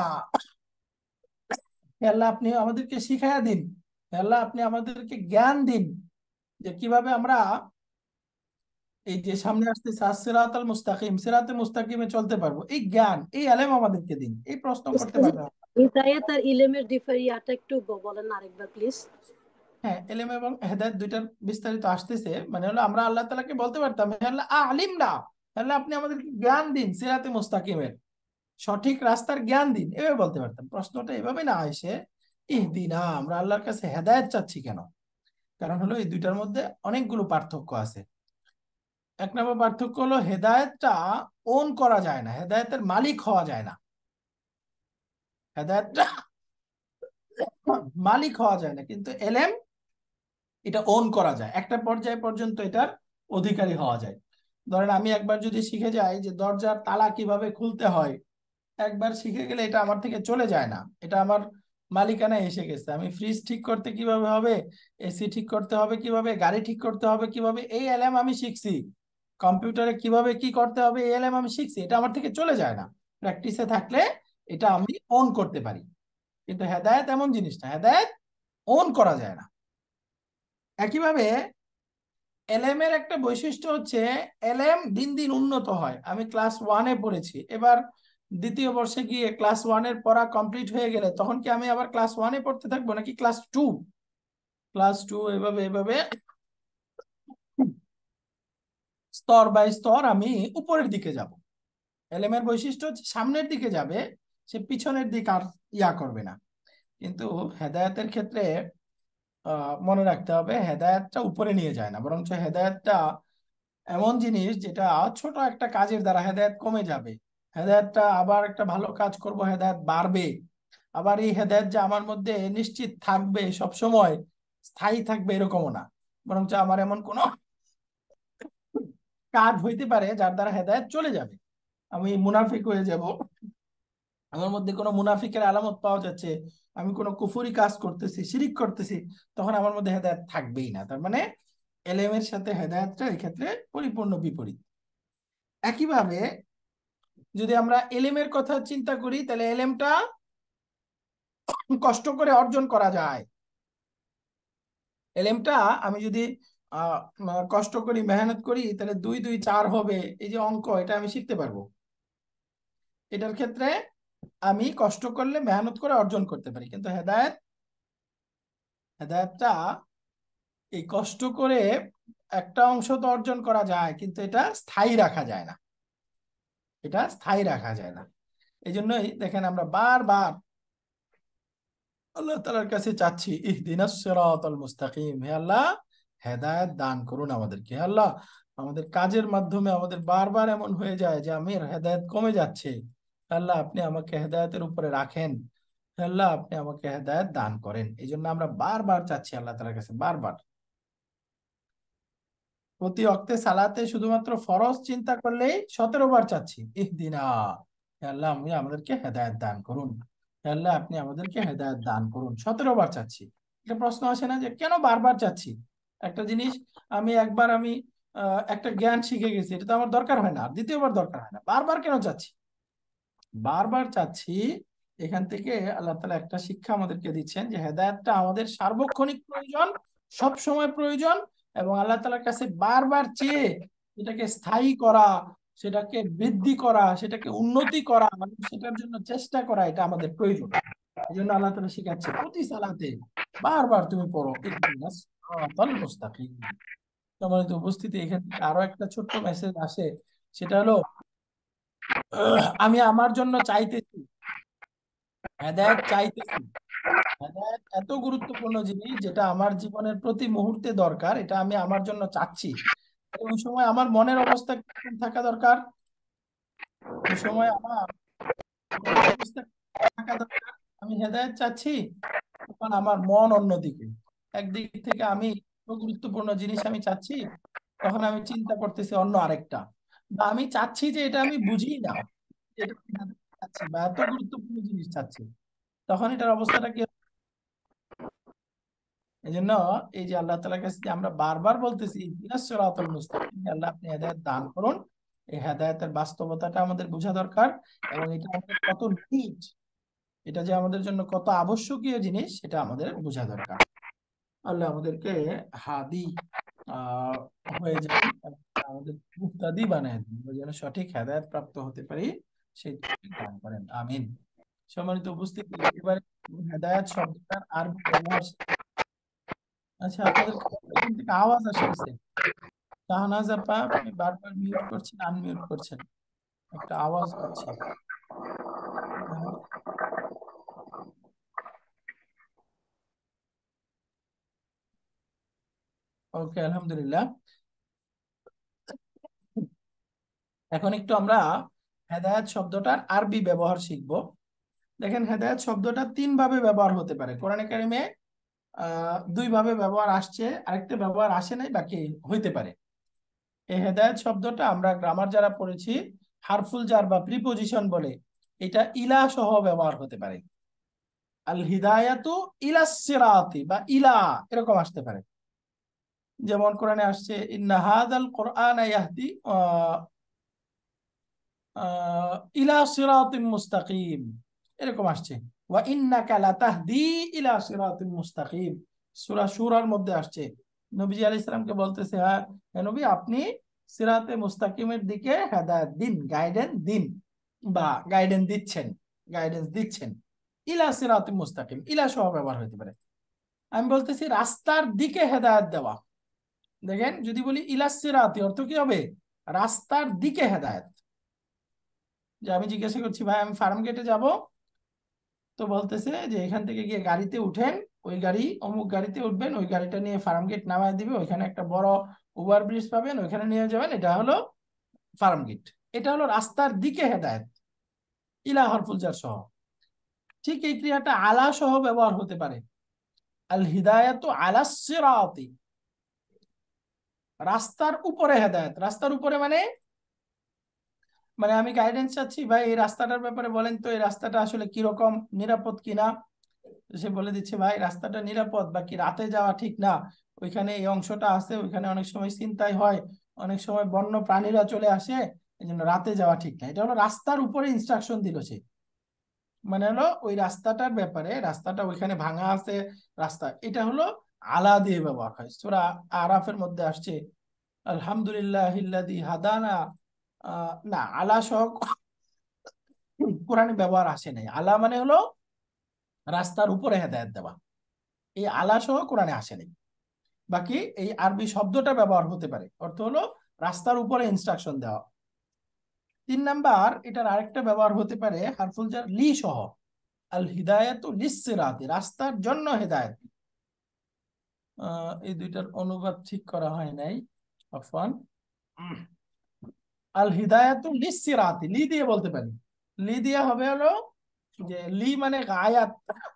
হে আল্লাহ আপনি আমাদেরকে শিখাইয়া দিন, হে আল্লাহ আপনি আমাদেরকে জ্ঞান দিন যে কিভাবে আমরা এই যে সামনে আসতে সিরাতাল মুস্তাকিম, সিরাতে মুস্তাকিমে চলতে পারবো। এই জ্ঞান, এই আলেম আমাদেরকে দিন, এই প্রশ্ন করতে উস্তাদ, পারবে না। হিদায়াত আর ইলমের ইয়াটা একটু বলেন আরেকবার প্লিজ। হ্যাঁ, এলেম এবং হেদায়েত দুইটার বিস্তারিত আসতেছে। মানে হলো আমরা আল্লাহ তাআলাকে বলতে পারতাম হে আল্লাহ আলিম না, হে আল্লাহ আপনি আমাদেরকে জ্ঞান দিন সিরাতে মুস্তাকিমের, সঠিক রাস্তার জ্ঞান দিন, এভাবে বলতে পারতাম। প্রশ্নটা এভাবে না এসে ইহদিনা, আমরা আল্লাহর কাছে হেদায়েত চাচ্ছি কেন? কারণ হলো এই দুইটার মধ্যে অনেকগুলো পার্থক্য আছে। এক নম্বর পার্থক্য হলো হেদায়েতটা ওন করা যায় না, হেদায়েতের মালিক হওয়া যায় না। হেদায়েতটা মালিক হওয়া যায় না, কিন্তু এলেম এটা ওন করা যায়, একটা পর্যায় পর্যন্ত এটার অধিকারী হওয়া যায়। ধরেন আমি একবার যদি শিখে যাই যে দরজার তালা কিভাবে খুলতে হয়, একবার শিখে গেলে এটা আমার থেকে চলে যায় না, এটা আমার মালিকানা এসে গেছে। আমি ফ্রিজ ঠিক করতে কিভাবে হবে, এসি ঠিক করতে হবে কিভাবে, গাড়ি ঠিক করতে হবে কিভাবে, এই এলএম আমি শিখছি। কম্পিউটারে কিভাবে কি করতে হবে এই এলএম আমি শিখছি, এটা আমার থেকে চলে যায় না। প্র্যাকটিসে থাকলে এটা আমি অন করতে পারি। কিন্তু হেদায়েত এমন জিনিস না, হেদায়েত অন করা যায় না। একইভাবে এলএম এর একটা বৈশিষ্ট্য হচ্ছে, এলএম দিন দিন উন্নত হয়। আমি ক্লাস ওয়ানে পড়েছি, এবার দ্বিতীয় বর্ষে গিয়ে ক্লাস ওয়ানের পড়া কমপ্লিট হয়ে গেলে তখন কি আমি আবার ক্লাস ওয়ানে পড়তে থাকবো, নাকি ক্লাস টু? ক্লাস টু, এভাবে এভাবে স্তর বাই স্তর আমি উপরের দিকে যাব। এলএম এর বৈশিষ্ট্য হচ্ছে সামনের দিকে যাবে, সে পিছনের দিক আর করবে না। কিন্তু হেদায়েতের ক্ষেত্রে মনে রাখতে হবে, হেদায়েতটা উপরে নিয়ে যায় না, বরঞ্চ হেদায়েতটা এমন জিনিস যেটা ছোট একটা কাজের দ্বারা হেদায়েত কমে যাবে, হেদায়েতটা আবার একটা ভালো কাজ করব হেদায়েত বাড়বে। আবার এই হেদায়েত যে আমার মধ্যে নিশ্চিত থাকবে সব সময়, স্থায়ী থাকবে এরকমও না। বরঞ্চ আমার এমন কোন কাজ হইতে পারে যার দ্বারা হেদায়েত চলে যাবে, আমি মুনাফিক হয়ে যাব, আমার মধ্যে কোনো মুনাফিকের আলামত পাওয়া যাচ্ছে, আমি কোনো কুফরি কাজ করতেছি, শিরিক করতেছি, তখন আমার মধ্যে হেদায়েত থাকবেই না। তার মানে এলেম এর সাথে হেদায়েতটা এক্ষেত্রে পরিপূর্ণ বিপরীত। একইভাবে যদি আমরা এলেমের কথা চিন্তা করি, তাহলে এলেমটা কষ্ট করে অর্জন করা যায়। এলেমটা আমি যদি কষ্ট করি, মেহনত করি, তাহলে 2 2 4 হবে, এই যে অঙ্ক, এটা আমি শিখতে পারবো। এটার ক্ষেত্রে আমি কষ্ট করলে, মেহনত করে অর্জন করতে পারি। কিন্তু হেদায়েতটা এই কষ্ট করে একটা অংশ তো অর্জন করা যায়, কিন্তু এটা স্থায়ী রাখা যায় না, এটা স্থায়ী রাখা যায় না। এই জন্যই দেখেন আমরা বারবার আল্লাহ তাআলার কাছে চাচ্ছি, ইহদিনাস সিরাতাল মুস্তাকিম, হে আল্লাহ হেদায়েত দান করুন আমাদেরকে। হে আল্লাহ, আমাদের কাজের মাধ্যমে আমাদের বারবার এমন হয়ে যায় যে আমি হেদায়েত কমে যাচ্ছে। হে আল্লাহ, আপনি আমাকে হেদায়েতের উপরে রাখেন। হে আল্লাহ, আপনি আমাকে হেদায়েত দান করেন। এই জন্য আমরা বারবার চাচ্ছি আল্লাহ তাআলার কাছে, বারবার। প্রতি ওয়াক্তে সালাতে শুধুমাত্র ফরজ চিন্তা করলেই 17 বার চাচ্ছি, ইহদিনা, হে আল্লাহ আপনি আমাদেরকে হেদায়েত দান করুন। হে আল্লাহ, আপনি আমাদেরকে হেদায়েত দান করুন, 17 বার চাচ্ছি। এটা প্রশ্ন আসে না যে কেন বারবার চাচ্ছি? একটা জিনিস আমি একবার একটা জ্ঞান শিখে গেছি, এটা তো আমার দরকার হয় না, আর দ্বিতীয়বার দরকার হয় না, বারবার কেন চাচ্ছি? বারবার চাচ্ছি, এখান থেকে আল্লাহ তাআলা একটা শিক্ষা আমাদেরকে দিচ্ছেন যে হেদায়েতটা আমাদের সার্বক্ষণিক প্রয়োজন, সব সময় প্রয়োজন। এবং আল্লাহ তাআলার কাছে বারবার চেয়ে এটাকে স্থায়ী করা, সেটাকে বৃদ্ধি করা, সেটাকে উন্নতি করা, এবং সেটার জন্য চেষ্টা করা, এটা আমাদের প্রয়োজন। এই জন্য আল্লাহ তাআলা শিখাচ্ছে প্রতি সালাতে বারবার তুমি পড়ো, ইহদিনাস সিরাতাল মুস্তাকিম। সম্মানিত উপস্থিতি, এখান থেকে আরো একটা ছোট্ট মেসেজ আসে, সেটা হলো আমি আমার জন্য চাইতেছি, হেদায়েত চাইতেছি। হেদায়েত এত গুরুত্বপূর্ণ জিনিস, যেটা আমার জীবনের প্রতি মুহূর্তে দরকার, এটা আমি আমার জন্য চাচ্ছি। ওই সময় আমার মনের অবস্থা কেমন থাকা দরকার? ওই সময় আমার মনের অবস্থা কেমন থাকা দরকার? আমি হেদায়েত চাচ্ছি, তখন আমার মন অন্যদিকে। একদিক থেকে আমি এত গুরুত্বপূর্ণ জিনিস আমি চাচ্ছি, তখন আমি চিন্তা করতেছি অন্য আরেকটা। বা আমি চাচ্ছি যে এটা আমি বুঝি না, এটা আমি হেদায়েত চাচ্ছি বা এত গুরুত্বপূর্ণ জিনিস চাচ্ছি, তখন এটার অবস্থাটা কি? এই জন্য এই যে আল্লাহ তাআলার কাছে যে আমরা বারবার বলতেছি ইহদিনাস সিরাতাল মুস্তাকিম, হে আল্লাহ আপনি হেদায়েত দান করুন, এই হেদায়েতের বাস্তবতাটা আমাদের বোঝা দরকার। এবং এটা আমাদের কত নিট, এটা যে আমাদের জন্য কত আবশ্যকীয় জিনিস, সেটা আমাদের বোঝা দরকার। আল্লাহ আমাদেরকে হাদি আহ হয়ে যান, এবং আমাদের মুহতাদি বানায় দিন, আমরা যেন সঠিক হেদায়েত প্রাপ্ত হতে পারি, সেই তৌফিক দান করেন, আমিন। সম্মানিত উপস্থিতি, এবারে হেদায়েত শব্দটার আরবি ব্যবহার আচ্ছা, আপনাদের এখান থেকে আওয়াজ আসতেছে। শাহনাজ আপা, আপনি বারবার মিউট করছেন, আনমিউট করছেন, একটা আওয়াজ পাচ্ছি। ওকে, আলহামদুলিল্লাহ। এখন একটু আমরা হেদায়েত শব্দটার আরবি ব্যবহার শিখব। দেখেন, হেদায়েত শব্দটা 3 ভাবে ব্যবহার হতে পারে কোরআনে কারিমে। 2 ভাবে ব্যবহার আসছে, আরেকটা ব্যবহার আসে নাই, বাকি হইতে পারে। এই হেদায়েত শব্দটা আমরা গ্রামার যারা পড়েছি, হারফুল জার বা প্রিপোজিশন বলে, এটা ইলা সহ ব্যবহার হতে পারে। আল হিদায়াতু ইলাস সিরাতি বা ইলা এরকম আসতে পারে। যেমন কোরআনে আসছে ইন্না হাযাল কোরআন ইয়াহদি ইলা সিরাতিম মুস্তাকিম, এরকম আসছে। ওয়া ইন্নাকা লাতাহদি ইলা সিরাতিম মুস্তাকিম, সূরা শূরার মধ্যে আসছে। নবীজি আলাইহিস সালামকে বলতেছে, হ্যাঁ হে নবী, আপনি সিরাতে মুস্তাকিমের দিকে হেদায়েত দিন, গাইডেন্স দিন, বা গাইডেন্স দিচ্ছেন, গাইডেন্স দিচ্ছেন। ইলা সিরাতিম মুস্তাকিম, ইলা সহ ব্যবহার হতে পারে। আমি বলতেছি রাস্তার দিকে হেদায়েত দেওয়া। দেখেন, যদি বলি ইলা সিরাতি, অর্থ কি হবে? রাস্তার দিকে হেদায়েত। যে আমি জিজ্ঞাসা করছি, ভাই আমি ফার্ম গেটে যাব, তো বলতেছে যে এখান থেকে গিয়ে গাড়িতে উঠেন, ওই গাড়ি অমুক গাড়িতে উঠবেন, ওই গাড়িটা নিয়ে ফার্ম গেট নামায় দিবে, ওইখানে একটা বড় ওভারব্রিজ পাবেন, ওইখানে নিয়ে যাবেন, এটা হলো ফার্ম গেট। এটা হলো রাস্তার দিকে হেদায়েত, ইলা হরফুল জার সহ। ঠিক এই ক্রিয়াটা আলা সহ ব্যবহার হতে পারে। আল হিদায়াতু আলাস সিরাতি, রাস্তার উপরে হেদায়েত। রাস্তার উপরে মানে, মানে আমি গাইডেন্স চাচ্ছি, ভাই এই রাস্তাটার ব্যাপারে বলেন তো, এই রাস্তাটা আসলে কিরকম, নিরাপদ কিনা। সে বলে দিচ্ছে, ভাই রাস্তাটা নিরাপদ, বাকি রাতে যাওয়া ঠিক না, ওইখানে এই অংশটা আছে, ওইখানে অনেক সময় ছিনতাই হয়, অনেক সময় বন্য প্রাণীরা চলে আসে, এই জন্য রাতে যাওয়া ঠিক না। এটা হলো রাস্তার উপরে ইনস্ট্রাকশন দিল সে। মানে হলো ওই রাস্তাটার ব্যাপারে, রাস্তাটা ওইখানে ভাঙা আছে রাস্তা, এটা হলো আলা দিয়ে ব্যবহার হয়। সূরা আরাফের মধ্যে আসছে আলহামদুলিল্লাহিল্লাযী হাদানা। না, আলা সহ কোরআনে ব্যবহার আসে নাই। আলা মানে হলো রাস্তার উপরে হেদায়েত দেওয়া, এই আলা সহ কোরআনে আসে নাই। বাকি এই আরবি শব্দটা ব্যবহার হতে পারে, অর্থ হলো রাস্তার উপরে ইনস্ট্রাকশন দেওয়া। 3 নাম্বার, এটার আরেকটা ব্যবহার হতে পারে হারফুল জার লি সহ, আল হিদায়াতু লিসসিরাতি, রাস্তার জন্য হেদায়েত। এই দুইটার অনুবাদ ঠিক করা হয় নাই, আফওয়ান। আল হিদায়াতু লিসসিরাতি, লি দিয়ে বলতে পারি। লি দিয়ে হবে হলো যে লি মানে গায়াত,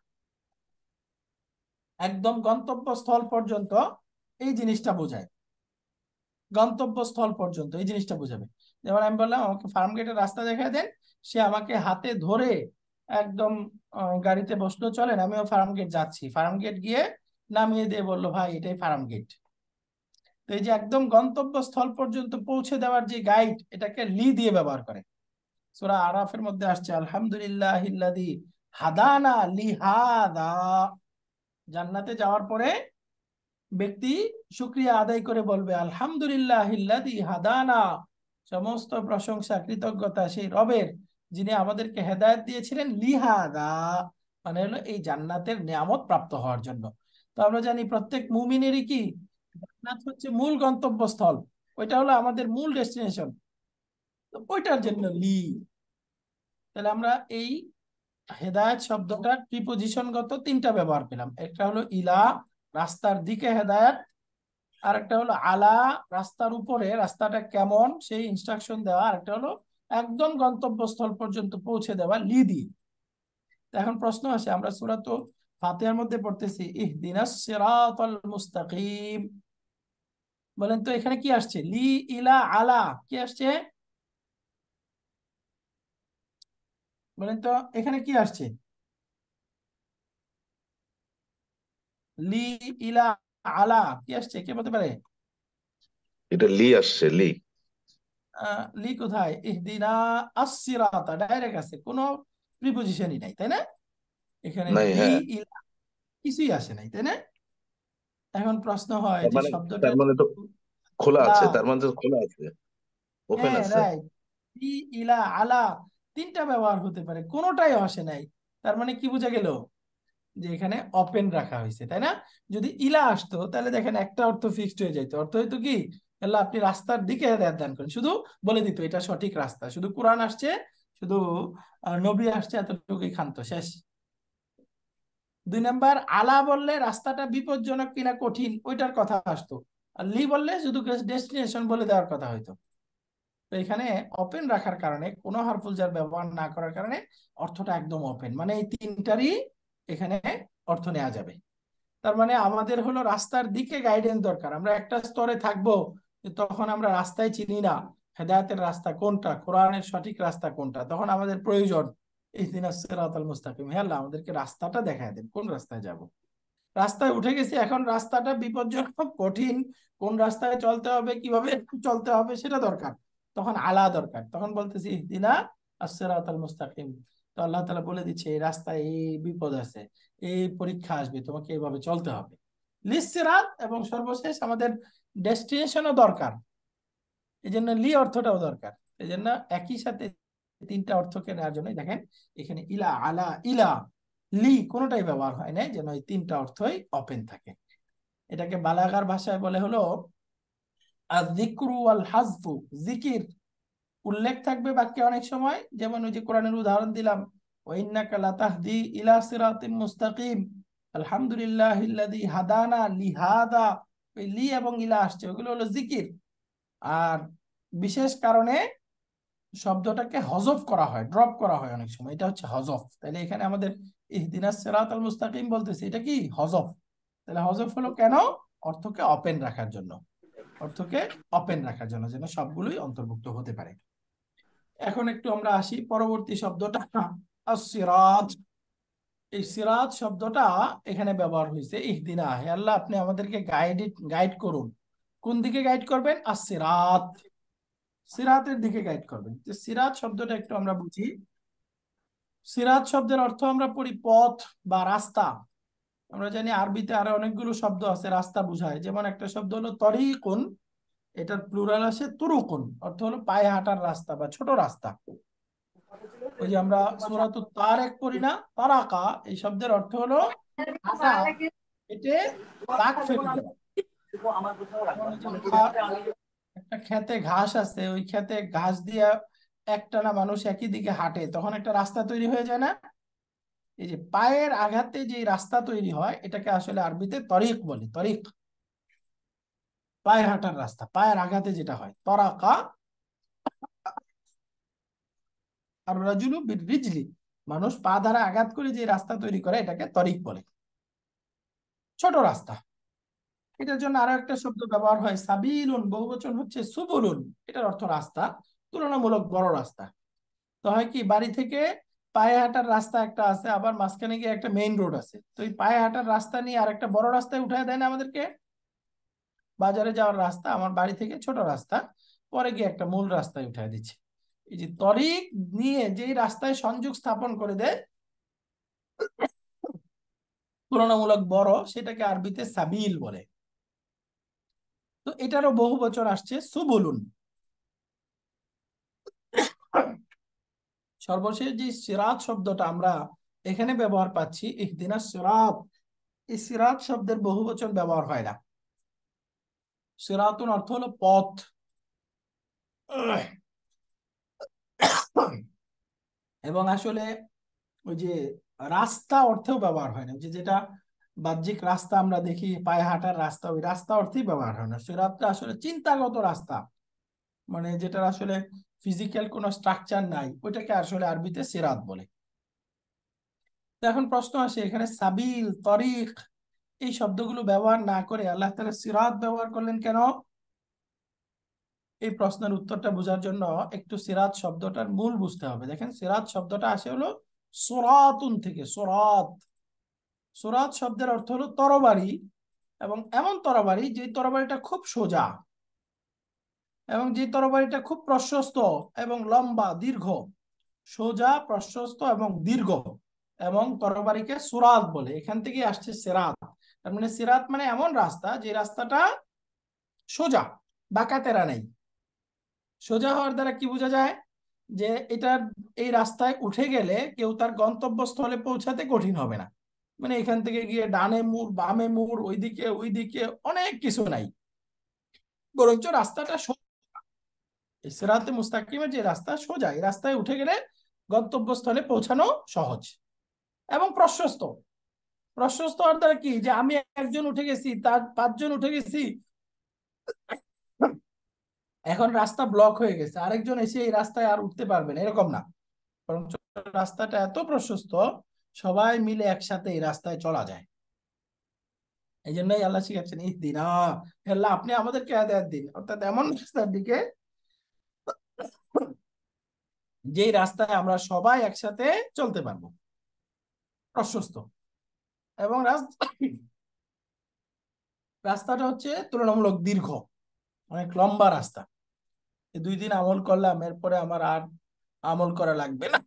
একদম গন্তব্যস্থল পর্যন্ত এই জিনিসটা বোঝায়। গন্তব্যস্থল পর্যন্ত এই জিনিসটা বোঝাবে। যেমন আমি বললাম আমাকে ফার্ম গেটের রাস্তা দেখায় দেন, সে আমাকে হাতে ধরে একদম গাড়িতে বসলো, চলেন আমিও ফার্ম গেট যাচ্ছি, ফার্ম গেট গিয়ে নামিয়ে দিয়ে বললো, ভাই এটাই ফার্ম গেট। তো এই যে একদম গন্তব্যস্থল পর্যন্ত পৌঁছে দেওয়ার যে গাইড, এটাকে লি দিয়ে ব্যবহার করে। সূরা আরাফের মধ্যে আসছে আলহামদুলিল্লাহিল্লাযী হাদানা লিহাদা, জান্নাতে যাওয়ার পরে ব্যক্তি শুকরিয়া আদায় করে বলবে আলহামদুলিল্লাহিল্লাযী হাদানা, সমস্ত প্রশংসা কৃতজ্ঞতা সেই রবের, যিনি আমাদেরকে হেদায়েত দিয়েছিলেন, লিহাদা মানে হলো এই জান্নাতের নিয়ামত প্রাপ্ত হওয়ার জন্য। তো আমরা জানি প্রত্যেক মুমিনেরই কি জান্নাত হচ্ছে মূল গন্তব্যস্থল, ওইটা হলো আমাদের মূল ডেস্টিনেশন, তো ওইটার জন্য লি। তাহলে আমরা এই হেদায়েত শব্দটা প্রিপজিশনগত 3টা ব্যবহার পেলাম। একটা হলো ইলা, রাস্তার দিকে হেদায়েত। আর একটা হলো আলা, রাস্তার উপরে, রাস্তাটা কেমন সেই ইনস্ট্রাকশন দেওয়া। আর একটা হলো একদম গন্তব্যস্থল পর্যন্ত পৌঁছে দেওয়া, লি দিয়ে। তো এখন প্রশ্ন আসে, আমরা সূরা তো ফাতিহার মধ্যে পড়তেছি ইহদিনাস সিরাতাল মুস্তাকিম, বলেন তো এখানে কি আসছে? লি, ইলা, আলা, কি আসছে? বলেন তো এখানে কি আসছে? লি, ইলা, আলা, কি আসছে? কে বলতে পারে? এটা লি আসছে, লি। লি কোথায়? ইহদিনা আস-সিরাতা, ডাইরেক্ট আছে, কোনো প্রিপজিশনই নাই, তাই না? এখানে নাই, লি, হ্যাঁ। ইলা কিছুই আসে নাই, তাই না? এখন প্রশ্ন হয় তার যে মানে, শব্দটা তার মানে তো খোলা আলা, আছে, তার মানে তো খোলা আছে, ওপেন হ্যাঁ আছে। রাইট, লি, ইলা, আলা 3টা ব্যবহার হতে পারে, কোনোটাই আসে নাই। তার মানে কি বোঝা গেল? যে এখানে ওপেন রাখা হয়েছে, তাই না? যদি ইলা আসতো তাহলে দেখেন একটা অর্থ ফিক্সড হয়ে যেত, অর্থ হইতো কি, আল্লাহ আপনি রাস্তার দিকে হেদায়েত দান করেন, শুধু বলে দিত এটা সঠিক রাস্তা, শুধু কোরআন আসছে, শুধু নবী আসছে, এতটুকুই ক্ষান্ত, শেষ। 2 নাম্বার, আলা বললে রাস্তাটা বিপজ্জনক কিনা কঠিন ওইটার কথা আসতো, আর লি বললে শুধু ডেস্টিনেশন বলে দেওয়ার কথা হইতো। তো এখানে ওপেন রাখার কারণে, কোনো হারফুল জার ব্যবহার না করার কারণে অর্থটা একদম ওপেন, মানে এই 3টারই এখানে অর্থ নেওয়া যাবে। তার মানে আমাদের হলো রাস্তার দিকে গাইডেন্স দরকার। আমরা একটা স্তরে থাকবো যে তখন আমরা রাস্তায় চিনি না, হেদায়েতের রাস্তা কোনটা, কোরআনের সঠিক রাস্তা কোনটা, তখন আমাদের প্রয়োজন ইহদিনাস সিরাতাল মুস্তাকিম, হে আল্লাহ আমাদেরকে রাস্তাটা দেখায় দেন, কোন রাস্তায় যাব। রাস্তায় উঠে গেছি, এখন রাস্তাটা বিপজ্জনক, কঠিন, কোন রাস্তায় চলতে হবে, কিভাবে চলতে হবে সেটা দরকার। তখন আলা দরকার, তখন বলতেছি ইহদিনা আস-সিরাতাল মুস্তাকিম। তো আল্লাহ তাআলা বলে দিচ্ছে এই রাস্তায় এই বিপদ আছে, এই পরীক্ষা আসবে, তোমাকে এইভাবে চলতে হবে। লিস-সিরাত, এবং সর্বশেষ আমাদের ডেস্টিনেশনও দরকার, এই জন্য লি অর্থটাও দরকার। এই জন্য একই সাথে তিনটা অর্থকে নেওয়ার জন্য দেখেন এখানে ইলা, আলা, ইলা, লি কোনোটাই ব্যবহার হয় না, যেন এই তিনটা অর্থই ওপেন থাকে। এটাকে বালাগার ভাষায় বলে হলো আয-যিকরু ওয়াল হাযফু। জিকির, উল্লেখ থাকবে বাক্যে অনেক সময়, যেমন ওই যে কোরআনের উদাহরণ দিলাম, ওয়া ইন্নাকা লাতাহদি ইলা সিরাতিম মুস্তাকিম, আলহামদুলিল্লাহিল্লাযী হাদানা লিহাদা। ওই লি এবং ইলা আসছে, ওগুলো হলো জিকির। আর বিশেষ কারণে শব্দটাকে হযফ করা হয়, ড্রপ করা হয় অনেক সময়, এটা হচ্ছে হযফ। তাহলে এখানে আমাদের ইহদিনাস সিরাতাল মুস্তাকিম বলতেছে, এটা কি হযফ। তাহলে হযফ হলো কেন? অর্থকে ওপেন রাখার জন্য, অর্থকে ওপেন রাখার জন্য, যেন সবগুলোই অন্তর্ভুক্ত হতে পারে। এখন একটু আমরা আসি পরবর্তী শব্দটা, আস-সিরাত। এই সিরাত শব্দটা এখানে ব্যবহার হয়েছে ইহদিনা, হে আল্লাহ আপনি আমাদেরকে গাইড করুন। কোন দিকে গাইড করবেন? আস-সিরাত, সিরাতের দিকে গাইড করবেন। যে সিরাত শব্দটা একটু আমরা বুঝি। সিরাত শব্দের অর্থ আমরা পড়ি পথ বা রাস্তা। আমরা জানি আরবিতে আরো অনেকগুলো শব্দ আছে রাস্তা বুঝায়, যেমন একটা শব্দ হলো তরিকুন, এটার প্লুরাল আসে তুরুকুন, অর্থ হলো পায়ে হাঁটার রাস্তা বা ছোট রাস্তা। ওই যে আমরা সূরাতুত তারেক পড়ি না, তারাকা, এই শব্দের অর্থ হলো হাঁটা, এতে দাগ ফেলে দেওয়া। যেমন ওই যে একটা ক্ষেতে ঘাস আছে, ওই ক্ষেতে ঘাস দিয়ে একটানা মানুষ একই দিকে হাঁটে, তখন একটা রাস্তা তৈরি হয়ে যায় না? এই যে পায়ের আঘাতে যে রাস্তা তৈরি হয়, এটাকে আসলে আরবিতে তরিক বলে। তরিক, পায়ে হাঁটার রাস্তা, পায়ের আঘাতে যেটা হয়। তরাকা আর রাজুলু বির-রিজলি, মানুষ পা দ্বারা আঘাত করে যে রাস্তা তৈরি করে, এটাকে তরিক বলে, ছোট রাস্তা। এটার জন্য আরো একটা শব্দ ব্যবহার হয় সাবিলুন, বহুবচন হচ্ছে সুবুলুন, এটার অর্থ রাস্তা, তুলনামূলক বড় রাস্তা। তো হয় কি, বাড়ি থেকে পায়ে হাঁটার রাস্তা একটা আছে, আবার মাঝখানে গিয়ে একটা মেইন রোড আছে, তো এই পায়ে হাঁটার রাস্তা নিয়ে আর একটা বড় রাস্তায় উঠায় দেয় না আমাদেরকে। বাজারে যাওয়ার রাস্তা আমার বাড়ি থেকে ছোট রাস্তা, পরে গিয়ে একটা মূল রাস্তায় উঠায় দিচ্ছে। এই যে তরিক নিয়ে যেই রাস্তায় সংযোগ স্থাপন করে দেয়, তুলনামূলক বড়, সেটাকে আরবিতে সাবিল বলে। তো এটারও বহু বচন আসছে সুবুলুন। সর্বশেষ যে সিরাত শব্দটা আমরা এখানে ব্যবহার পাচ্ছি, ইহদিনাস সিরাত, এই সিরাত শব্দের বহু বচন ব্যবহার হয় না। সিরাতুন অর্থ হলো পথ, এবং আসলে ওই যে রাস্তা অর্থেও ব্যবহার হয় না, ওই যে যেটা বাহ্যিক রাস্তা আমরা দেখি, পায়ে হাঁটার রাস্তা, ওই রাস্তা অর্থেই ব্যবহার হয় না। সিরাতটা আসলে চিন্তাগত রাস্তা, মানে যেটার আসলে ফিজিক্যাল কোনো স্ট্রাকচার নাই, ওইটাকে আসলে আরবিতে সিরাত বলে। তো এখন প্রশ্ন আসে, এখানে সাবিল, তরিক, এই শব্দগুলো ব্যবহার না করে আল্লাহ তাআলা সিরাত ব্যবহার করলেন কেন? এই প্রশ্নের উত্তরটা বোঝার জন্য একটু সিরাত শব্দটার মূল বুঝতে হবে। দেখেন সিরাত শব্দটা আসে হলো সুরাতুন থেকে, সুরাত। সুরাত শব্দের অর্থ হলো তরবারি, এবং এমন তরবারি যে তরবারিটা খুব সোজা, এবং যে তরবারিটা খুব প্রশস্ত এবং লম্বা দীর্ঘ, সোজা, প্রশস্ত এবং দীর্ঘ, এবং তরবারিকে সুরাত বলে, এখান থেকে আসছে সিরাত। তার মানে সিরাত মানে এমন রাস্তা যে রাস্তাটা সোজা, বাঁকা তেরা নেই। সোজা হওয়ার দ্বারা কি বোঝা যায়? যে এটার, এই রাস্তায় উঠে গেলে কেউ তার গন্তব্যস্থলে পৌঁছাতে কঠিন হবে না। মানে এখান থেকে গিয়ে ডানে মুড়, বামে মুড়, ওইদিকে ওইদিকে অনেক কিছু নাই, বরঞ্চ রাস্তাটা এই সিরাতে মুস্তাকিমের যে রাস্তা সোজা, এই রাস্তায় উঠে গেলে গন্তব্যস্থলে পৌঁছানো সহজ এবং প্রশস্ত। প্রশস্ত হওয়ার দ্বারা কি, যে আমি একজন উঠে গেছি, তার পাঁচজন উঠে গেছি, এখন রাস্তা ব্লক হয়ে গেছে, আরেকজন এসে এই রাস্তায় আর উঠতে পারবে না, এরকম না। বরং রাস্তাটা এত প্রশস্ত, সবাই মিলে একসাথে এই রাস্তায় চলা যায়। এই জন্যই আল্লাহ শিখাচ্ছেন ইহদিনা, আল্লাহ আপনি আমাদেরকে হেদায়েত দিন, অর্থাৎ এমন রাস্তার দিকে যেই রাস্তায় আমরা সবাই একসাথে চলতে পারবো, প্রশস্ত। এবং রাস্তাটা হচ্ছে তুলনামূলক দীর্ঘ, অনেক লম্বা রাস্তা। 2 দিন আমল করলাম, এরপরে আমার আর আমল করা লাগবে না,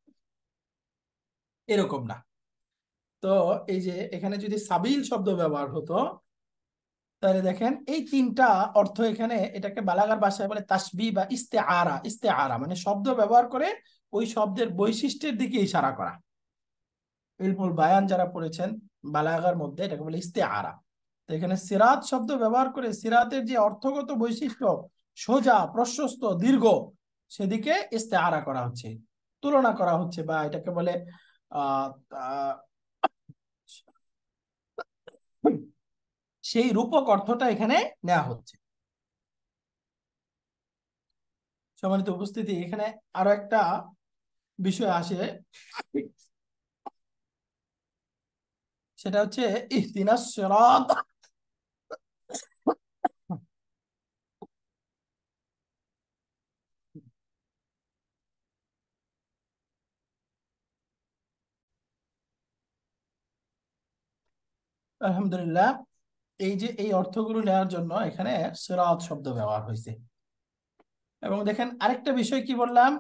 এরকম না। তো এই যে এখানে যদি সাবিল শব্দ ব্যবহার হতো, তাহলে দেখেন এই 3টা অর্থ এখানে, এটাকে বালাগার ভাষায় বলে তাসবিহ বা ইস্তেআরা। ইস্তেআরা মানে শব্দ ব্যবহার করে ওই শব্দের বৈশিষ্ট্যের দিকে ইশারা করা। ইলমুল বায়ান যারা পড়েছেন বালাগার মধ্যে, এটাকে বলে ইস্তেআরা। তো এখানে সিরাত শব্দ ব্যবহার করে সিরাতের যে অর্থগত বৈশিষ্ট্য, সোজা, প্রশস্ত, দীর্ঘ, সেদিকে ইস্তেআরা করা হচ্ছে, তুলনা করা হচ্ছে, বা এটাকে বলে আহ আহ, সেই রূপক অর্থটা এখানে নেওয়া হচ্ছে। সম্মানিত উপস্থিতি, এখানে আরো একটা বিষয় আসে, সেটা হচ্ছে ইহদিনাস সিরাত। আলহামদুলিল্লাহ, এই যে এই অর্থগুলো নেওয়ার জন্য এখানে সিরাত শব্দ ব্যবহার হয়েছে। এবং দেখেন আরেকটা বিষয় কি বললাম,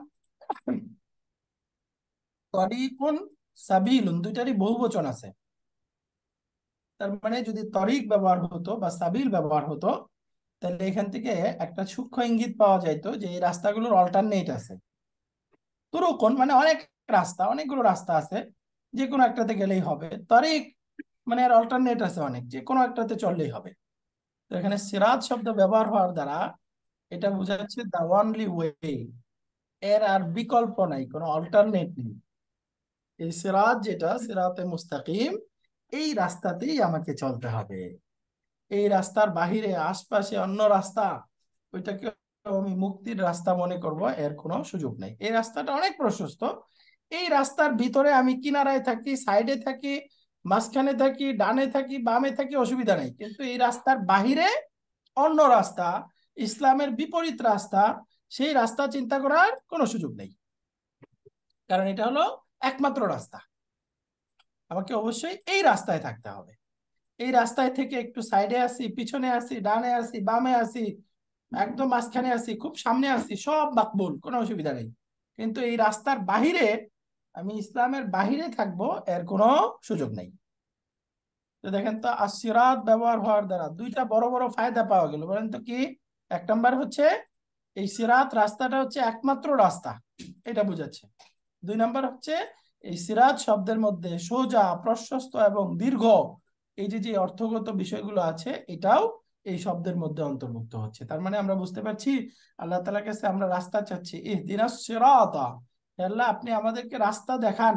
তরিকুন, সাবিলুন, দুইটারই বহুবচন আছে। তার মানে যদি তরিক ব্যবহার হতো বা সাবিল ব্যবহার হতো, তাহলে এখান থেকে একটা সূক্ষ্ম ইঙ্গিত পাওয়া যাইতো যে এই রাস্তাগুলোর অল্টারনেট আছে। তুরুকুন মানে অনেক রাস্তা, অনেকগুলো রাস্তা আছে, যে কোনো একটাতে গেলেই হবে। তরিক মানে এর অল্টারনেট আছে অনেক, যে কোনো একটাতে চললেই হবে। তো এখানে সিরাত শব্দ ব্যবহার হওয়ার দ্বারা এটা বোঝাচ্ছে দা ওয়ানলি ওয়ে, এর আর বিকল্প নাই, কোনো অল্টারনেট নেই। এই সিরাত যেটা সিরাতে মুস্তাকিম, এই রাস্তাতেই আমাকে চলতে হবে। এই রাস্তার বাহিরে আশপাশে অন্য রাস্তা, ওইটাকে আমি মুক্তির রাস্তা মনে করব, এর কোনো সুযোগ নাই। এই রাস্তাটা অনেক প্রশস্ত, এই রাস্তার ভিতরে আমি কিনারায় থাকি, সাইডে থাকি, মাঝখানে থাকি, ডানে থাকি, বামে থাকি, অসুবিধা নেই। কিন্তু এই রাস্তার বাহিরে অন্য রাস্তা, ইসলামের বিপরীত রাস্তা, সেই রাস্তা চিন্তা করার কোনো সুযোগ নেই, কারণ এটা হলো একমাত্র রাস্তা। আমাকে অবশ্যই এই রাস্তায় থাকতে হবে। এই রাস্তায় থেকে একটু সাইডে আসি, পিছনে আসি, ডানে আসি, বামে আসি, একদম মাঝখানে আসি, খুব সামনে আসি, সব মাকবুল, কোনো অসুবিধা নেই। কিন্তু এই রাস্তার বাহিরে, আমি ইসলামের বাহিরে থাকবো, এর কোনো সুযোগ নেই। তো দেখেন তো, আসিরাত ব্যবহার হওয়ার দ্বারা 2টা বড় বড় ফায়দা পাওয়া গেল। বলেন তো কি? 1 নম্বর হচ্ছে এই সিরাত রাস্তাটা হচ্ছে একমাত্র রাস্তা, এটা বুঝাচ্ছে। 2 নম্বর হচ্ছে এই সিরাত শব্দের মধ্যে সোজা, প্রশস্ত এবং দীর্ঘ, এই যে যে অর্থগত বিষয়গুলো আছে, এটাও এই শব্দের মধ্যে অন্তর্ভুক্ত হচ্ছে। তার মানে আমরা বুঝতে পারছি আল্লাহ তাআলার কাছে আমরা রাস্তা চাচ্ছি, ইহদিনাস সিরাতা, হে আল্লাহ আপনি আমাদেরকে রাস্তা দেখান,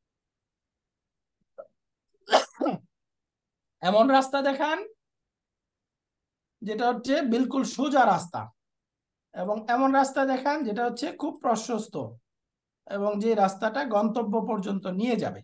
এমন রাস্তা দেখান যেটা হচ্ছে বিলকুল সোজা রাস্তা, এবং এমন রাস্তা দেখান যেটা হচ্ছে খুব প্রশস্ত, এবং যে রাস্তাটা গন্তব্য পর্যন্ত নিয়ে যাবে।